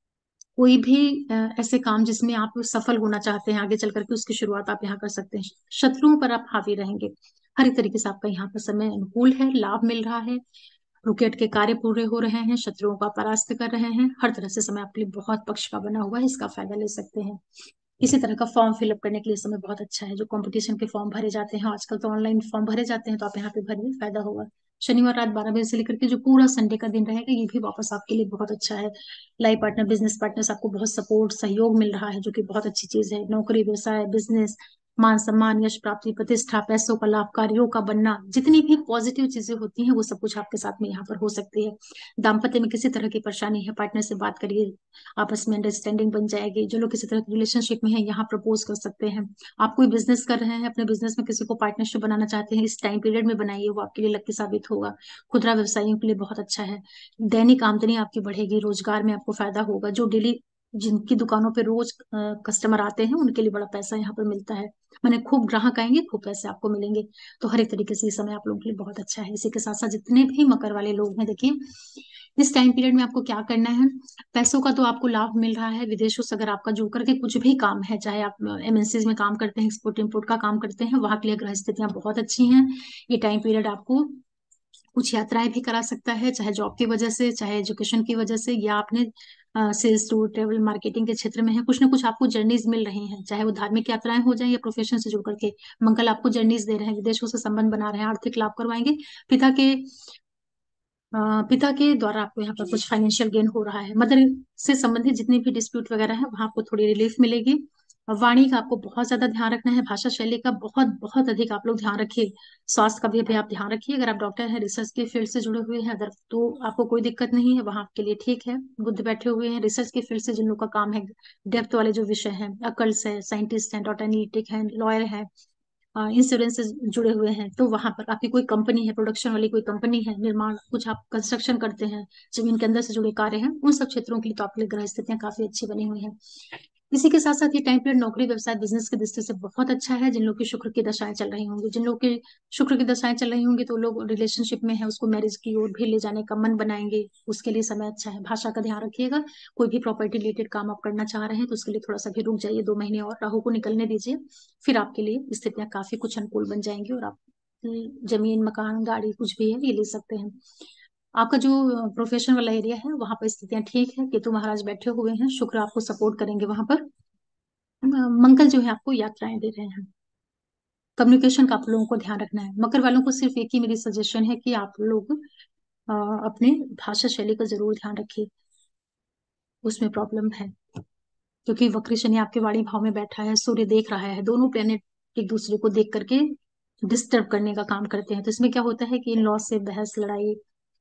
कोई भी अ, ऐसे काम जिसमें आप सफल होना चाहते हैं आगे चल करके, उसकी शुरुआत आप यहाँ कर सकते हैं। शत्रुओं पर आप हावी रहेंगे। हर एक तरीके से आपका यहाँ पर समय अनुकूल है, लाभ मिल रहा है। रुके अटके कार्य पूरे हो रहे हैं, शत्रुओं का परास्त कर रहे हैं। हर तरह से समय आपके लिए बहुत पक्ष का बना हुआ है, इसका फायदा ले सकते हैं। इसी तरह का फॉर्म फिलअप करने के लिए समय बहुत अच्छा है। जो कंपटीशन के फॉर्म भरे जाते हैं आजकल तो ऑनलाइन फॉर्म भरे जाते हैं, तो आप यहाँ पे भरिए, फायदा होगा। शनिवार रात बारह बजे से लेकर के जो पूरा संडे का दिन रहेगा ये भी वापस आपके लिए बहुत अच्छा है। लाइफ पार्टनर, बिजनेस पार्टनर से आपको बहुत सपोर्ट, सहयोग मिल रहा है, जो कि बहुत अच्छी चीज है। नौकरी, व्यवसाय, बिजनेस, मान सम्मान, यश प्राप्ति, प्रतिष्ठा, पैसों का लाभ, कार्यों का बनना, जितनी भी पॉजिटिव चीजें होती हैं वो सब कुछ आपके साथ में यहाँ पर हो सकती है। दाम्पत्य में किसी तरह की परेशानी है, पार्टनर से बात करिए, आपस में अंडरस्टैंडिंग बन जाएगी। जो लोग किसी तरह की रिलेशनशिप में है यहाँ प्रपोज कर सकते हैं। आप कोई बिजनेस कर रहे हैं, अपने बिजनेस में किसी को पार्टनरशिप बनाना चाहते हैं, इस टाइम पीरियड में बनाइए, वो आपके लिए लकी साबित होगा। खुदरा व्यवसायियों के लिए बहुत अच्छा है। दैनिक आमदनी आपकी बढ़ेगी, रोजगार में आपको फायदा होगा। जो डेली जिनकी दुकानों पे रोज कस्टमर आते हैं उनके लिए बड़ा पैसा यहाँ पर मिलता है। मैंने खूब ग्राहक आएंगे, खूब पैसे आपको मिलेंगे। तो हर एक तरीके से ये समय आप लोगों के लिए बहुत अच्छा है। इसी के साथ साथ जितने भी मकर वाले लोग हैं, देखिए इस टाइम पीरियड में आपको क्या करना है। पैसों का तो आपको लाभ मिल रहा है। विदेशों से अगर आपका जो करके कुछ भी काम है, चाहे आप एमएनसीज में काम करते हैं, एक्सपोर्ट इम्पोर्ट का काम करते हैं, वहां के लिए ग्रह स्थितियां बहुत अच्छी हैं। ये टाइम पीरियड आपको कुछ यात्राएं भी करा सकता है, चाहे जॉब की वजह से, चाहे एजुकेशन की वजह से, या आपने सेल्स टूर, ट्रेवल मार्केटिंग के क्षेत्र में है, कुछ ना कुछ आपको जर्नीज मिल रही हैं, चाहे वो धार्मिक यात्राएं हो जाए या प्रोफेशन से जुड़ करके। मंगल आपको जर्नीज दे रहे हैं, विदेशों से संबंध बना रहे हैं, आर्थिक लाभ करवाएंगे। पिता के अ, पिता के द्वारा आपको यहाँ पर कुछ फाइनेंशियल गेन हो रहा है। मदर से संबंधित जितने भी डिस्प्यूट वगैरह है वहां आपको थोड़ी रिलीफ मिलेगी। और वाणी का आपको बहुत ज्यादा ध्यान रखना है, भाषा शैली का बहुत बहुत अधिक आप लोग ध्यान रखिए। स्वास्थ्य का भी अभी आप ध्यान रखिए। अगर आप डॉक्टर हैं, रिसर्च के फील्ड से जुड़े हुए हैं अगर, तो आपको कोई दिक्कत नहीं है, वहां आपके लिए ठीक है। बुद्ध बैठे हुए हैं, रिसर्च के फील्ड से जिन लोग का काम है, डेप्थ वाले जो विषय हैं, अकल्स है, साइंटिस्ट हैं, डाटा एनालिटिक है, लॉयर है, इंश्योरेंस से जुड़े हुए हैं, तो वहां पर आपकी कोई कंपनी है, प्रोडक्शन वाली कोई कंपनी है, निर्माण, कुछ आप कंस्ट्रक्शन करते हैं, जमीन के अंदर से जुड़े कार्य हैं, उन सब क्षेत्रों के लिए तो आपके लिए ग्रह स्थितियां काफी अच्छी बनी हुई हैं। इसी के साथ साथ ये टाइम पीरियड नौकरी व्यवसाय बिजनेस की दृष्टि से बहुत अच्छा है। जिन लोग की शुक्र की दशाएं चल रही होंगी, जिन लोग की शुक्र की दशाएं चल रही होंगी, तो लोग रिलेशनशिप में है उसको मैरिज की ओर भी ले जाने का मन बनाएंगे, उसके लिए समय अच्छा है। भाषा का ध्यान रखिएगा। कोई भी प्रॉपर्टी रिलेटेड काम आप करना चाह रहे हैं तो उसके लिए थोड़ा सा भी रुक जाइए, दो महीने और राहु को निकलने दीजिए, फिर आपके लिए स्थितियां काफी कुछ अनुकूल बन जाएंगी और आप जमीन मकान गाड़ी कुछ भी है ये ले सकते हैं। आपका जो प्रोफेशन वाला एरिया है वहां पर स्थितियां ठीक है, केतु महाराज बैठे हुए हैं, शुक्र आपको सपोर्ट करेंगे वहां पर। मंगल जो है आपको यात्राएं दे रहे हैं। कम्युनिकेशन का आप लोगों को ध्यान रखना है। मकर वालों को सिर्फ एक ही मेरी सजेशन है कि आप लोग अ, अपने भाषा शैली का जरूर ध्यान रखिए, उसमें प्रॉब्लम है। क्योंकि वक्री शनि आपके वाणी भाव में बैठा है, सूर्य देख रहा है, दोनों प्लेनेट एक दूसरे को देख करके डिस्टर्ब करने का काम करते हैं। तो इसमें क्या होता है कि इन लॉ से बहस लड़ाई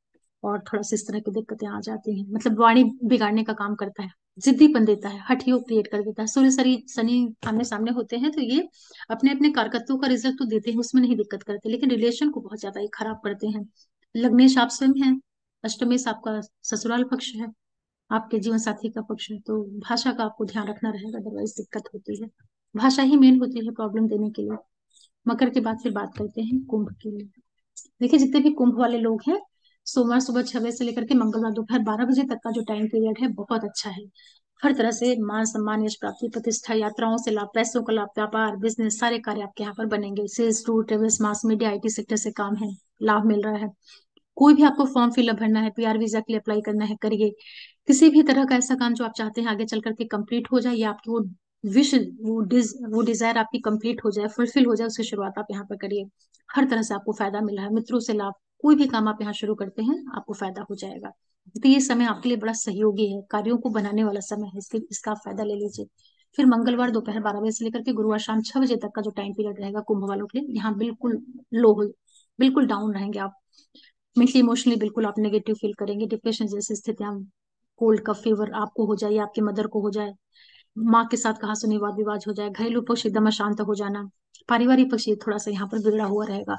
और थोड़ा सा इस तरह की दिक्कतें आ जाती हैं। मतलब वाणी बिगाड़ने का काम करता है, जिद्दीपन देता है, हठयोग क्रिएट कर देता है। सूर्य शनि शनि आमने सामने होते हैं तो ये अपने अपने कारकत्वों का रिजल्ट तो देते हैं, उसमें नहीं दिक्कत करते, लेकिन रिलेशन को बहुत ज्यादा ही खराब करते हैं। लग्नेश आप स्वयं है, अष्टमेश आपका ससुराल पक्ष है, आपके जीवन साथी का पक्ष है, तो भाषा का आपको ध्यान रखना रहेगा, अदरवाइज दिक्कत होती है। भाषा ही मेन होती है प्रॉब्लम देने के लिए। मकर के बाद फिर बात करते हैं कुंभ के लिए। देखिए जितने भी कुंभ वाले लोग हैं, सोमवार सुबह छह बजे से लेकर के मंगलवार दोपहर बारह बजे तक का जो टाइम पीरियड है बहुत अच्छा है। हर तरह से मान सम्मान यश प्राप्ति प्रतिष्ठा यात्राओं से लाभ पैसों का लाभ व्यापार बिजनेस सारे कार्य आपके यहाँ पर बनेंगे। Sales tour travels mass media IT sector से काम है, लाभ मिल रहा है। कोई भी आपको फॉर्म फिलअप भरना है, पीआर वीजा के लिए अप्लाई करना है, करिए। किसी भी तरह का ऐसा काम जो आप चाहते हैं आगे चल करके कंप्लीट हो जाए, या आपकी वो विश वो डिज वो डिजायर आपकी कंप्लीट हो जाए, फुलफिल हो जाए, उसकी शुरुआत आप यहाँ पर करिए। हर तरह से आपको फायदा मिल रहा है, मित्रों से लाभ, कोई भी काम आप यहाँ शुरू करते हैं आपको फायदा हो जाएगा। तो ये समय आपके लिए बड़ा सहयोगी है, कार्यों को बनाने वाला समय है, इसलिए इसका आप फायदा ले लीजिए। फिर मंगलवार दोपहर बारह बजे से लेकर के गुरुवार शाम छह बजे तक का जो टाइम पीरियड रहेगा कुंभ वालों के लिए, यहाँ बिल्कुल लो हो, बिल्कुल डाउन रहेंगे आप। मेंटली इमोशनली बिल्कुल आप नेगेटिव फील करेंगे, डिप्रेशन जैसी स्थितियां, कोल्ड का फीवर आपको हो जाए या आपके मदर को हो जाए, माँ के साथ कहा सुनी वाद विवाद हो जाए, घरेलू पक्ष एकदम अशांत हो जाना, पारिवारिक पक्ष ये थोड़ा सा यहाँ पर बिगड़ा हुआ रहेगा।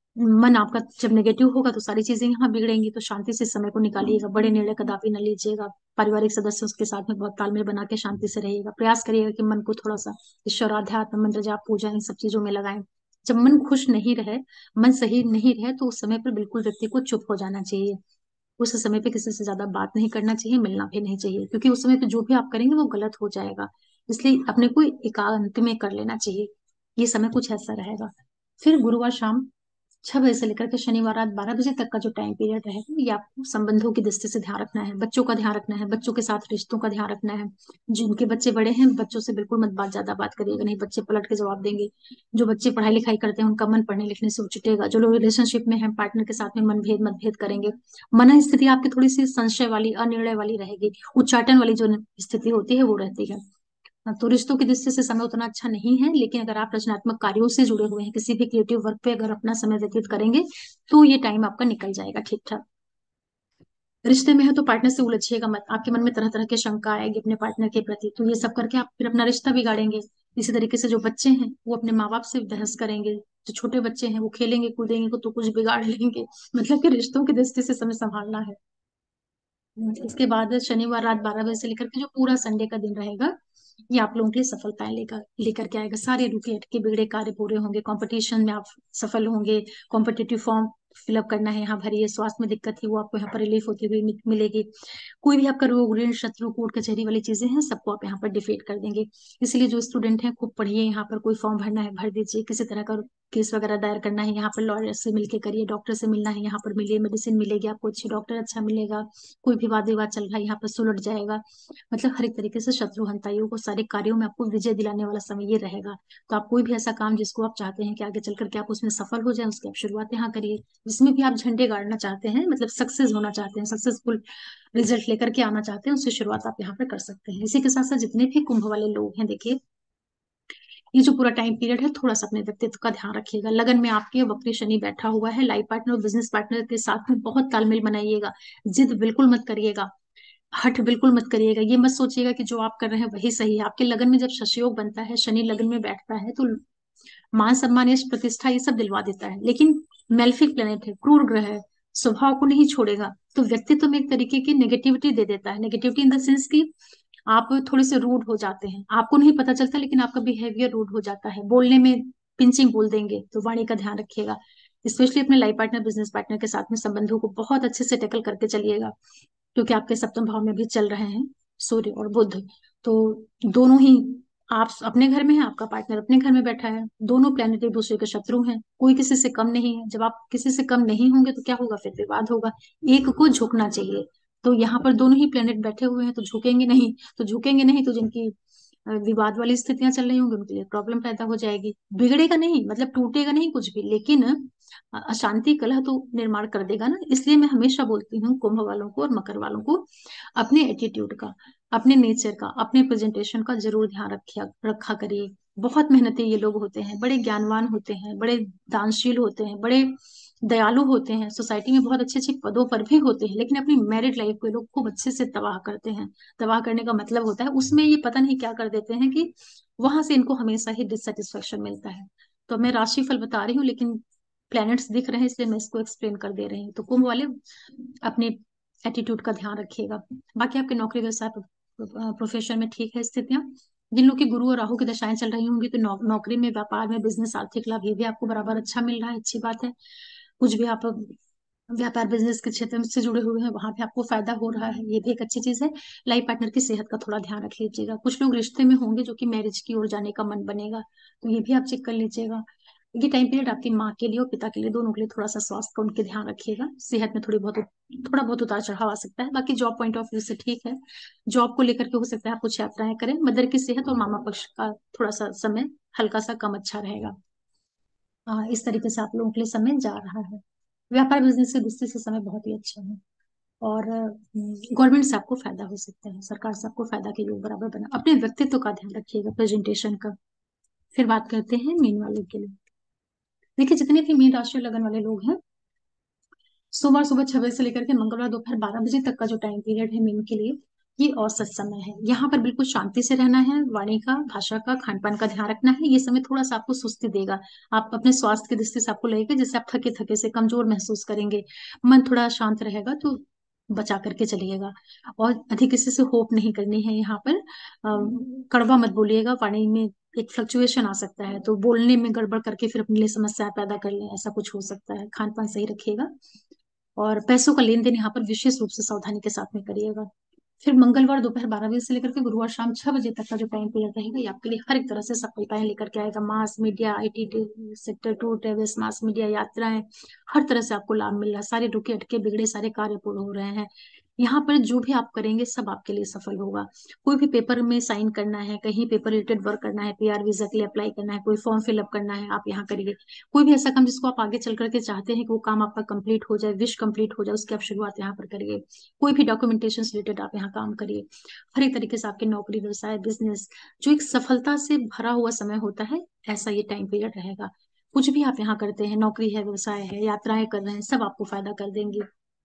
मन आपका जब नेगेटिव होगा तो सारी चीजें यहाँ बिगड़ेंगी, तो शांति से समय को निकालिएगा, बड़े निर्णय कदापि न लीजिएगा। पारिवारिक सदस्यों के साथ में बहुत तालमेल बना के शांति से रहिएगा। प्रयास करिएगा कि मन को थोड़ा सा ईश्वर आध्यात्म मंत्र जाप पूजा इन सब चीजों में लगाएं। जब मन खुश नहीं रहे, मन सही नहीं रहे, तो उस समय पर बिल्कुल व्यक्ति को चुप हो जाना चाहिए। उस समय पे किसी से ज्यादा बात नहीं करना चाहिए, मिलना भी नहीं चाहिए, क्योंकि उस समय पे जो भी आप करेंगे वो गलत हो जाएगा। इसलिए अपने को एकांत में कर लेना चाहिए। ये समय कुछ ऐसा रहेगा। फिर गुरुवार शाम छह बजे से लेकर के शनिवार रात बारह बजे तक का जो टाइम पीरियड रहेगा, ये आपको संबंधों की दृष्टि से ध्यान रखना है, बच्चों का ध्यान रखना है, बच्चों के साथ रिश्तों का ध्यान रखना है। जिनके बच्चे बड़े हैं बच्चों से बिल्कुल मत बात ज्यादा बात करिएगा, नहीं बच्चे पलट के जवाब देंगे। जो बच्चे पढ़ाई लिखाई करते हैं उनका मन पढ़ने लिखने से उचटेगा। जो लोग रिलेशनशिप में हैं पार्टनर के साथ में मनभेद मतभेद करेंगे। मन स्थिति आपकी थोड़ी सी संशय वाली अनिर्णय वाली रहेगी, उच्चाटन वाली जो स्थिति होती है वो रहती है। हाँ, तो रिश्तों की दृष्टि से समय उतना अच्छा नहीं है, लेकिन अगर आप रचनात्मक कार्यों से जुड़े हुए हैं, किसी भी क्रिएटिव वर्क पे अगर अपना समय व्यतीत करेंगे तो ये टाइम आपका निकल जाएगा ठीक ठाक। रिश्ते में है तो पार्टनर से उलझिएगा मत, आपके मन में तरह तरह की शंका आएगी अपने पार्टनर के प्रति, तो ये सब करके आप फिर अपना रिश्ता बिगाड़ेंगे। इसी तरीके से जो बच्चे हैं वो अपने माँ बाप से बहस करेंगे, जो छोटे बच्चे हैं वो खेलेंगे कूदेंगे तो कुछ बिगाड़ लेंगे। मतलब कि रिश्तों की दृष्टि से समय संभालना है। इसके बाद शनिवार रात बारह बजे से लेकर के जो पूरा संडे का दिन रहेगा, ये आप लोगों के लिए सफलताएं लेकर लेकर के आएगा। सारे रुके अटके बिगड़े कार्य पूरे होंगे, कंपटीशन में आप सफल होंगे। कॉम्पिटिटिव फॉर्म फिलअप करना है यहाँ भरिए, स्वास्थ्य में दिक्कत थी वो आपको यहाँ पर रिलीफ होती हुई मि- मिलेगी। कोई भी आपका रोग ऋण शत्रु कोर्ट कचहरी वाली चीजें हैं सबको आप यहाँ पर डिफीट कर देंगे। इसलिए जो स्टूडेंट हैं खूब पढ़िए, यहाँ पर कोई फॉर्म भरना है भर दीजिए, किसी तरह का केस वगैरह दायर करना है यहाँ पर लॉयर से मिलके करिए, डॉक्टर से मिलना है यहाँ पर मिलिए, मेडिसिन मिलेगी आपको, अच्छी डॉक्टर अच्छा मिलेगा। कोई भी वाद विवाद चल रहा है यहाँ पर सुलझ जाएगा। मतलब हर एक तरीके से शत्रु हंताइयों को सारे कार्यों में आपको विजय दिलाने वाला समय ये रहेगा। तो आप कोई भी ऐसा काम जिसको आप चाहते हैं कि आगे चल करके आप उसमें सफल हो जाए, उसकी आप शुरुआत यहाँ करिए। जिसमें भी आप झंडे गाड़ना चाहते हैं, मतलब सक्सेस होना चाहते हैं, सक्सेसफुल रिजल्ट लेकर के आना चाहते हैं, उसकी शुरुआत आप यहाँ पर कर सकते हैं। इसी के साथ साथ जितने भी कुंभ वाले लोग हैं, देखिए ये जो पूरा टाइम पीरियड है थोड़ा सा अपने व्यक्तित्व का ध्यान रखिएगा। लगन में आपके वक्री शनि बैठा हुआ है, लाइफ पार्टनर और बिजनेस पार्टनर के साथ में बहुत तालमेल बनाइएगा। जिद बिल्कुल मत करिएगा, हठ बिल्कुल मत करिएगा। ये मत सोचिएगा कि जो आप कर रहे हैं वही सही है। आपके लगन में जब शशयोग बनता है, शनि लगन में बैठता है, तो मान सम्मान यश प्रतिष्ठा ये सब दिलवा देता है, लेकिन मेल्फिक प्लेनेट है, क्रूर ग्रह है, स्वभाव को नहीं छोड़ेगा। तो व्यक्तित्व में एक तरीके की नेगेटिविटी दे देता है। नेगेटिविटी इन द सेंस की आप थोड़े से रूड हो जाते हैं, आपको नहीं पता चलता लेकिन आपका बिहेवियर रूड हो जाता है, बोलने में पिंचिंग बोल देंगे, तो वाणी का ध्यान रखिएगा। स्पेशली अपने लाइफ पार्टनर बिजनेस पार्टनर के साथ में संबंधों को बहुत अच्छे से टैकल करके चलिएगा, क्योंकि आपके सप्तम भाव में भी चल रहे हैं सूर्य और बुध। तो दोनों ही, आप अपने घर में हैं, आपका पार्टनर अपने घर में बैठा है, दोनों प्लेनेट एक दूसरे के शत्रु हैं, कोई किसी से कम नहीं है। जब आप किसी से कम नहीं होंगे तो क्या होगा, फिर विवाद होगा। एक को झुकना चाहिए, तो यहाँ पर दोनों ही प्लेनेट बैठे हुए हैं, तो झुकेंगे नहीं, तो झुकेंगे नहीं तो जिनकी अ, विवाद वाली स्थितियां चल रही होंगी उनके लिए प्रॉब्लम पैदा हो जाएगी। बिगड़ेगा नहीं, मतलब टूटेगा नहीं कुछ भी, लेकिन अ, अशांति कलह तो निर्माण कर देगा ना। इसलिए मैं हमेशा बोलती हूँ कुंभ वालों को और मकर वालों को, अपने एटीट्यूड का, अपने नेचर का, अपने प्रेजेंटेशन का जरूर ध्यान रखिया रखा करिए। बहुत मेहनती ये लोग होते हैं, बड़े ज्ञानवान होते हैं, बड़े दानशील होते हैं, बड़े दयालु होते हैं, सोसाइटी में बहुत अच्छे अच्छे पदों पर भी होते हैं, लेकिन अपनी मैरिड लाइफ को ये लोग खूब अच्छे से तबाह करते हैं। तबाह करने का मतलब होता है उसमें ये पता नहीं क्या कर देते हैं कि वहां से इनको हमेशा ही डिससेटिस्फेक्शन मिलता है। तो मैं राशि फल बता रही हूँ, लेकिन प्लैनेट्स दिख रहे हैं इसलिए मैं इसको एक्सप्लेन कर दे रही हूँ। तो कुंभ वाले अपने एटीट्यूड का ध्यान रखिएगा। बाकी आपके नौकरी व्यवसाय प्रोफेशन में ठीक है स्थितियां। जिन लोग की गुरु और राहु की दशाएं चल रही होंगी तो नौ, नौकरी में, व्यापार में, बिजनेस, आर्थिक लाभ ये भी आपको बराबर अच्छा मिल रहा है, अच्छी बात है। कुछ भी आप व्यापार बिजनेस के क्षेत्र से जुड़े हुए हैं वहां पे आपको फायदा हो रहा है, ये भी एक अच्छी चीज है। लाइफ पार्टनर की सेहत का थोड़ा ध्यान रख लीजिएगा। कुछ लोग रिश्ते में होंगे जो कि मैरिज की ओर जाने का मन बनेगा, तो ये भी आप चेक कर लीजिएगा। ये टाइम पीरियड आपकी माँ के लिए और पिता के लिए, दोनों के लिए थोड़ा सा स्वास्थ्य का उनके ध्यान रखिएगा। सेहत में थोड़ी बहुत थोड़ा बहुत उतार चढ़ाव आ सकता है, बाकी जॉब पॉइंट ऑफ व्यू से ठीक है। जॉब को लेकर के हो सकता है आप कुछ यात्राएं करें। मदर की सेहत और मामा पक्ष का थोड़ा सा समय हल्का सा कम अच्छा रहेगा। हाँ, इस तरीके से आप लोगों के लिए समय जा रहा है। व्यापार बिजनेस की दृष्टि से समय बहुत ही अच्छा है। और गवर्नमेंट से आपको फायदा हो सकता है, सरकार से आपको फायदा के योग बराबर बना। अपने व्यक्तित्व का ध्यान रखिएगा, प्रेजेंटेशन का। फिर बात करते हैं मीन वालों के लिए। देखिए, जितने भी मीन राशि और लगन वाले लोग हैं, सोमवार सुबह छह बजे से लेकर के मंगलवार दोपहर बारह बजे तक का जो टाइम पीरियड है मीन के लिए, ये औसत समय है। यहाँ पर बिल्कुल शांति से रहना है, वाणी का, भाषा का, खान पान का ध्यान रखना है। ये समय थोड़ा सा आपको सुस्ती देगा, आप अपने स्वास्थ्य की दृष्टि से आपको लगेगा जैसे आप थके थके से कमजोर महसूस करेंगे। मन थोड़ा शांत रहेगा तो बचा करके चलिएगा। और अधिक किसी से होप नहीं करनी है यहाँ पर। अ, कड़वा मत बोलिएगा, वाणी में एक फ्लक्चुएशन आ सकता है, तो बोलने में गड़बड़ करके फिर अपने लिए समस्या पैदा कर लें, ऐसा कुछ हो सकता है। खान पान सही रखिएगा और पैसों का लेन देन यहाँ पर विशेष रूप से सावधानी के साथ में करिएगा। फिर मंगलवार दोपहर बारह बजे से लेकर के गुरुवार शाम छह बजे तक का जो टाइम पीरियड रहेगा, ये आपके लिए हर एक तरह से सफलताएं लेकर के आएगा। Mass media, IT sector, tour travels, mass media, यात्राएं, हर तरह से आपको लाभ मिल रहा है। सारे रुके अटके बिगड़े सारे कार्य पूर्ण हो रहे हैं। यहाँ पर जो भी आप करेंगे सब आपके लिए सफल होगा। कोई भी पेपर में साइन करना है, कहीं पेपर रिलेटेड वर्क करना है, पीआर वीजा के लिए अप्लाई करना है, कोई फॉर्म फिलअप करना है, आप यहाँ करिए। कोई भी ऐसा काम जिसको आप आगे चल करके चाहते हैं कि वो काम आपका कंप्लीट हो जाए, विश कंप्लीट हो जाए, उसकी आप शुरुआत यहाँ पर करिए। कोई भी डॉक्यूमेंटेशन रिलेटेड आप यहाँ काम करिए। हर एक तरीके से आपके नौकरी, व्यवसाय, बिजनेस जो एक सफलता से भरा हुआ समय होता है, ऐसा ये टाइम पीरियड रहेगा। कुछ भी आप यहाँ करते हैं, नौकरी है, व्यवसाय है, यात्राएं कर रहे हैं, सब आपको फायदा कर देंगे।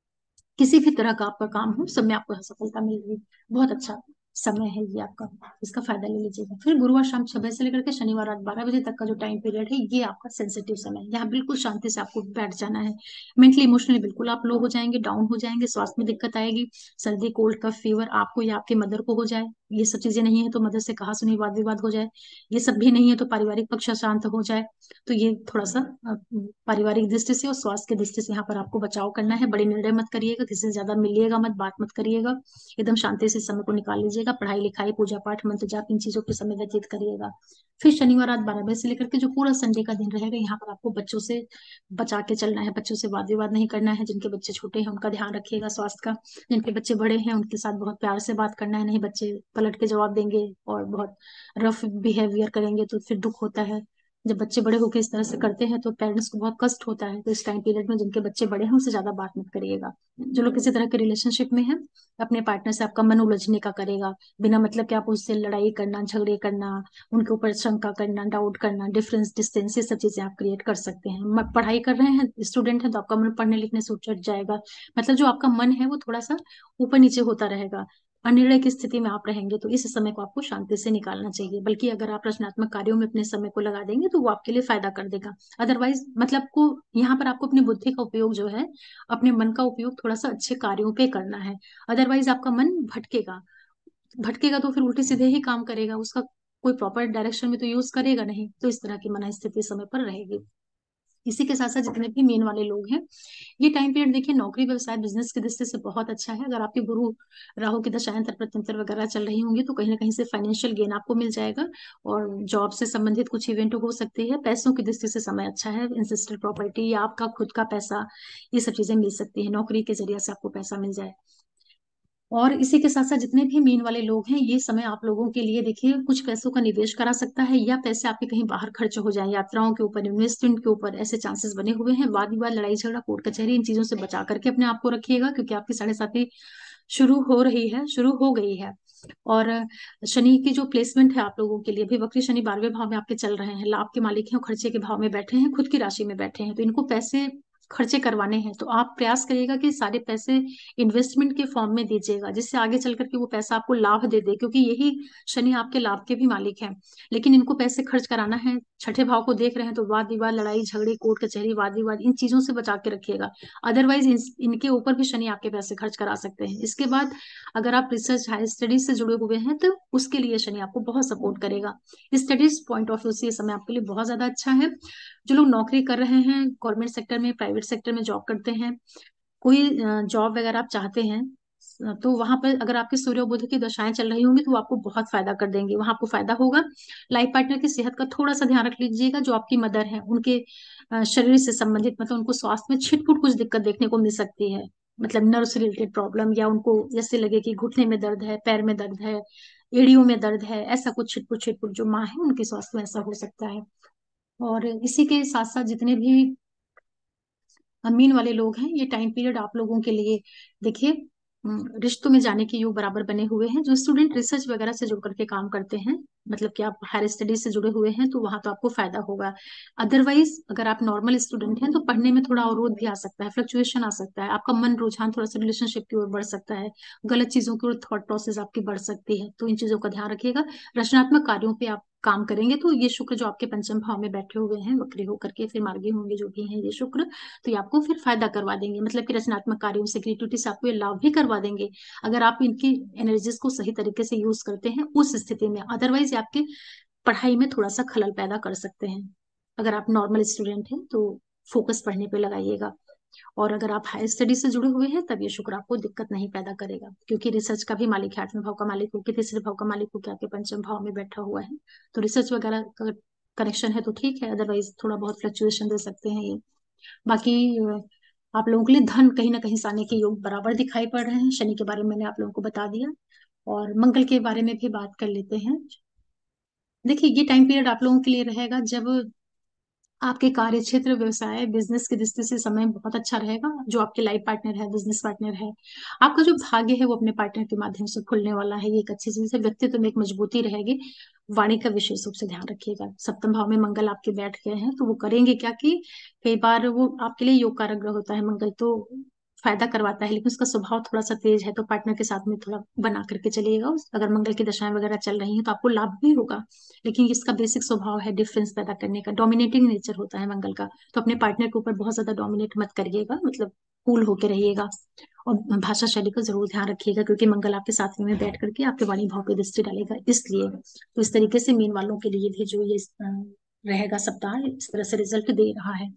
किसी भी तरह का आपका काम हो, सब में आपको सफलता मिलेगी। बहुत अच्छा समय है ये आपका, इसका फायदा ले लीजिएगा। फिर गुरुवार शाम छह बजे से लेकर के शनिवार रात बारह बजे तक का जो टाइम पीरियड है, ये आपका सेंसिटिव समय है। यहाँ बिल्कुल शांति से आपको बैठ जाना है। मेंटली इमोशनली बिल्कुल आप लो हो जाएंगे, डाउन हो जाएंगे, स्वास्थ्य में दिक्कत आएगी, सर्दी, कोल्ड, कफ, फीवर आपको या आपके मदर को हो जाए, ये सब चीजें नहीं है तो मदर से कहा सुनी वाद विवाद हो जाए, ये सब भी नहीं है तो पारिवारिक पक्ष अशांत हो जाए। तो ये थोड़ा सा अ, पारिवारिक दृष्टि से और स्वास्थ्य की दृष्टि से यहाँ पर आपको बचाव करना है। बड़े निर्णय मत करिएगा, किसी से ज्यादा मिलिएगा मत, बात मत करिएगा। एकदम शांति से समय को निकाल लीजिएगा। पढ़ाई लिखाई, पूजा पाठ, मंत्र जाप, इन चीजों पे समय व्यतीत करिएगा। फिर शनिवार रात बारह बजे से लेकर के जो पूरा संडे का दिन रहेगा, यहाँ पर आपको बच्चों से बचा के चलना है, बच्चों से वाद विवाद नहीं करना है। जिनके बच्चे छोटे हैं उनका ध्यान रखिएगा स्वास्थ्य का। जिनके बच्चे बड़े हैं उनके साथ बहुत प्यार से बात करना है, नहीं बच्चे पलट के जवाब देंगे और बहुत रफ बिहेवियर करेंगे तो फिर दुख होता है। जब बच्चे बड़े होकर इस तरह से करते हैं तो पेरेंट्स को बहुत कष्ट होता है। तो इस टाइम पीरियड में जिनके बच्चे बड़े हैं उनसे ज्यादा बात मत करिएगा। जो लोग किसी तरह के रिलेशनशिप में हैं, अपने पार्टनर से आपका मन उलझने का करेगा, बिना मतलब कि आप उससे लड़ाई करना, झगड़े करना, उनके ऊपर शंका करना, डाउट करना, डिफरेंस, डिस्टेंस, ये सब चीजें आप क्रिएट कर सकते हैं। म- पढ़ाई कर रहे हैं, स्टूडेंट हैं, तो आपका मन पढ़ने लिखने से उचट जाएगा। मतलब जो आपका मन है वो थोड़ा सा ऊपर नीचे होता रहेगा, अनिर्णय की स्थिति में आप रहेंगे। तो इस समय को आपको शांति से निकालना चाहिए। बल्कि अगर आप रचनात्मक कार्यों में अपने समय को लगा देंगे तो वो आपके लिए फायदा कर देगा। अदरवाइज मतलब को यहाँ पर आपको अपनी बुद्धि का उपयोग जो है, अपने मन का उपयोग थोड़ा सा अच्छे कार्यों पे करना है। अदरवाइज आपका मन भटकेगा। भटकेगा तो फिर उल्टे सीधे ही काम करेगा, उसका कोई प्रॉपर डायरेक्शन में तो यूज करेगा नहीं। तो इस तरह की मन स्थिति समय पर रहेगी। इसी के साथ साथ जितने भी मेन वाले लोग हैं, ये टाइम पीरियड देखिए नौकरी व्यवसाय बिजनेस की दृष्टि से बहुत अच्छा है। अगर आपके गुरु राहु की दशाएं तंत्र वगैरह चल रही होंगी तो कहीं ना कहीं से फाइनेंशियल गेन आपको मिल जाएगा। और जॉब से संबंधित कुछ इवेंट हो सकती है। पैसों की दृष्टि से समय अच्छा है। इंसिस्टेड प्रॉपर्टी या आपका खुद का पैसा, ये सब चीजें मिल सकती है, नौकरी के जरिए से आपको पैसा मिल जाए। और इसी के साथ साथ जितने भी मीन वाले लोग हैं, ये समय आप लोगों के लिए देखिए कुछ पैसों का निवेश करा सकता है, या पैसे आपके कहीं बाहर खर्च हो जाए, यात्राओं के ऊपर, इन्वेस्टमेंट के ऊपर, ऐसे चांसेस बने हुए हैं। वाद विवाद, लड़ाई झगड़ा, कोर्ट कचहरी, इन चीजों से बचा करके अपने आप को रखिएगा, क्योंकि आपकी साढ़े साथी शुरू हो रही है, शुरू हो गई है। और शनि की जो प्लेसमेंट है आप लोगों के लिए, भी वक्री शनि बारहवें भाव में आपके चल रहे हैं, लाभ के मालिक हैं और खर्चे के भाव में बैठे हैं, खुद की राशि में बैठे हैं, तो इनको पैसे खर्चे करवाने हैं। तो आप प्रयास करिएगा कि सारे पैसे इन्वेस्टमेंट के फॉर्म में दीजिएगा, जिससे आगे चल करके वो पैसा आपको लाभ दे दे, क्योंकि यही शनि आपके लाभ के भी मालिक हैं। लेकिन इनको पैसे खर्च कराना है, छठे भाव को देख रहे हैं, तो वाद विवाद, लड़ाई झगड़े, कोर्ट कचहरी, वाद विवाद, इन चीजों से बचा के रखिएगा। अदरवाइज इन, इनके ऊपर भी शनि आपके पैसे खर्च करा सकते हैं। इसके बाद अगर आप रिसर्च हाई स्टडीज से जुड़े हुए हैं तो उसके लिए शनि आपको बहुत सपोर्ट करेगा। स्टडीज पॉइंट ऑफ व्यू से ये समय आपके लिए बहुत ज्यादा अच्छा है। जो लोग नौकरी कर रहे हैं, गवर्नमेंट सेक्टर में, प्राइवेट सेक्टर में जॉब करते हैं, कोई जॉब वगैरह आप चाहते हैं, तो वहां पर अगर आपके सूर्य और बुध की दशाएं चल रही होंगी तो वो आपको बहुत फायदा कर देंगे, वहां आपको फायदा होगा। लाइफ पार्टनर की सेहत का थोड़ा सा ध्यान रख लीजिएगा। जो आपकी मदर है, उनके अ, शरीर से संबंधित, मतलब उनको स्वास्थ्य में छिटपुट कुछ दिक्कत देखने को मिल सकती है। मतलब नर्व से रिलेटेड प्रॉब्लम, या उनको जैसे लगे कि घुटने में दर्द है, पैर में दर्द है, एड़ियों में दर्द है, ऐसा कुछ छिटपुट छिटपुट जो माँ है उनके स्वास्थ्य में ऐसा हो सकता है। और इसी के साथ साथ जितने भी अमीन वाले लोग हैं, ये टाइम पीरियड आप लोगों के लिए देखिए हम्म, रिश्तों में जाने के योग बराबर बने हुए हैं। जो स्टूडेंट रिसर्च वगैरह से जुड़ करके काम करते हैं, मतलब कि आप हायर स्टडीज से जुड़े हुए हैं, तो वहां तो आपको फायदा होगा। अदरवाइज अगर आप नॉर्मल स्टूडेंट हैं तो पढ़ने में थोड़ा अवरोध भी आ सकता है, फ्लक्चुएशन आ सकता है, आपका मन रुझान थोड़ा सा रिलेशनशिप की ओर बढ़ सकता है, गलत चीजों की ओर थॉट प्रोसेस आपकी बढ़ सकती है, तो इन चीजों का ध्यान रखिएगा। रचनात्मक कार्यों पे आप काम करेंगे तो ये शुक्र जो आपके पंचम भाव में बैठे हुए हैं, वक्री होकर के फिर मार्गी होंगे जो भी हैं ये शुक्र, तो ये आपको फिर फायदा करवा देंगे। मतलब कि रचनात्मक कार्यों से, क्रिएटिविटी से आपको ये लाभ भी करवा देंगे, अगर आप इनकी एनर्जीज को सही तरीके से यूज करते हैं उस स्थिति में। अदरवाइज ये आपके पढ़ाई में थोड़ा सा खलल पैदा कर सकते हैं। अगर आप नॉर्मल स्टूडेंट हैं तो फोकस पढ़ने पे लगाइएगा। और अगर आप हायर स्टडी से जुड़े हुए हैं तब ये शुक्र आपको दिक्कत नहीं पैदा करेगा, क्योंकि रिसर्च का भी मालिक है, आठवें भाव का मालिक होकर तीसरे भाव का मालिक होकर आपके पंचम भाव में बैठा हुआ है। तो रिसर्च वगैरह का कनेक्शन है तो ठीक है, अदरवाइज थोड़ा बहुत फ्लक्चुएशन दे सकते हैं ये। बाकी अ, आप लोगों के लिए धन कहीं ना कहीं से आने के योग बराबर दिखाई पड़ रहे हैं। शनि के बारे में मैंने आप लोगों को बता दिया, और मंगल के बारे में भी बात कर लेते हैं। देखिए ये टाइम पीरियड आप लोगों के लिए रहेगा जब आपके कार्य क्षेत्र, व्यवसाय, बिजनेस की दृष्टि से समय बहुत अच्छा रहेगा। जो आपके लाइफ पार्टनर है, बिजनेस पार्टनर है, आपका जो भाग्य है वो अपने पार्टनर के माध्यम से खुलने वाला है, ये एक अच्छी चीज है। व्यक्तित्व में एक मजबूती रहेगी। वाणी का विशेष रूप से ध्यान रखिएगा। सप्तम भाव में मंगल आपके बैठ गए हैं तो वो करेंगे क्या कि कई बार वो आपके लिए योग कारक ग्रह होता है मंगल, तो फायदा करवाता है, लेकिन उसका स्वभाव थोड़ा सा तेज है, तो पार्टनर के साथ में थोड़ा बना करके चलिएगा। उस- अगर मंगल की दशाएं वगैरह चल रही हैं तो आपको लाभ भी होगा, लेकिन इसका बेसिक स्वभाव है डिफरेंस पैदा करने का, डोमिनेटिंग नेचर होता है मंगल का। तो अपने पार्टनर के ऊपर बहुत ज्यादा डोमिनेट मत करिएगा, मतलब कूल होके रहिएगा। और भाषा शैली का जरूर ध्यान रखिएगा, क्योंकि मंगल आपके साथ में बैठ करके आपके वाणी भाव पे दृष्टि डालेगा, इसलिए। तो इस तरीके से मीन वालों के लिए भी जो ये अ, रहेगा सप्ताह, इस तरह से रिजल्ट दे रहा है।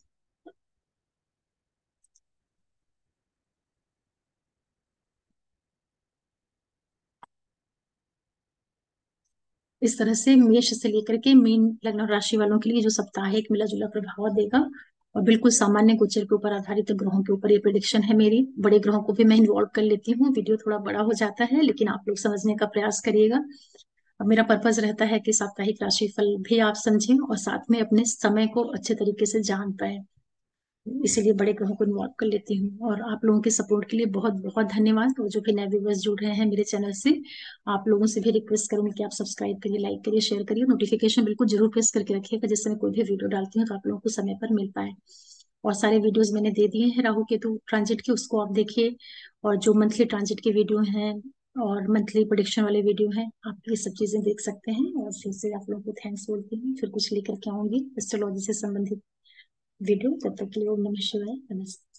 इस तरह से मेष से लेकर के मीन लग्न और राशि वालों के लिए जो सप्ताह एक मिला जुला प्रभाव देगा। और बिल्कुल सामान्य गोचर के ऊपर आधारित ग्रहों के ऊपर ये प्रिडिक्शन है मेरी। बड़े ग्रहों को भी मैं इन्वॉल्व कर लेती हूँ, वीडियो थोड़ा बड़ा हो जाता है, लेकिन आप लोग समझने का प्रयास करिएगा। अब मेरा पर्पज रहता है कि साप्ताहिक राशिफल भी आप समझें और साथ में अपने समय को अच्छे तरीके से जान पाए, इसीलिए बड़े ग्रहों को इन्वॉल्व कर लेती हूँ। और आप लोगों के सपोर्ट के लिए बहुत बहुत धन्यवाद। और जो भी नए व्यूवर्स जुड़ रहे हैं मेरे चैनल से, आप लोगों से भी रिक्वेस्ट करूंगी कि आप सब्सक्राइब करिए, लाइक करिए, शेयर करिए, नोटिफिकेशन बिल्कुल जरूर प्रेस करके रखिएगा, जिससे मैं कोई भी वीडियो डालती हूँ तो आप लोगों को समय पर मिल पाए। और सारे वीडियोस मैंने दे दिए हैं राहु केतु ट्रांजिट के, उसको आप देखिए। और जो मंथली ट्रांजिट के वीडियो हैं और मंथली प्रोडिक्शन वाले वीडियो हैं, आप ये सब चीजें देख सकते हैं। और फिर से आप लोगों को थैंक्स बोलती हूँ, फिर कुछ लेकर के आऊंगी एस्ट्रोलॉजी से संबंधित वीडियो। तब तक के लिए ओम नमः शिवाय, नमस्ते।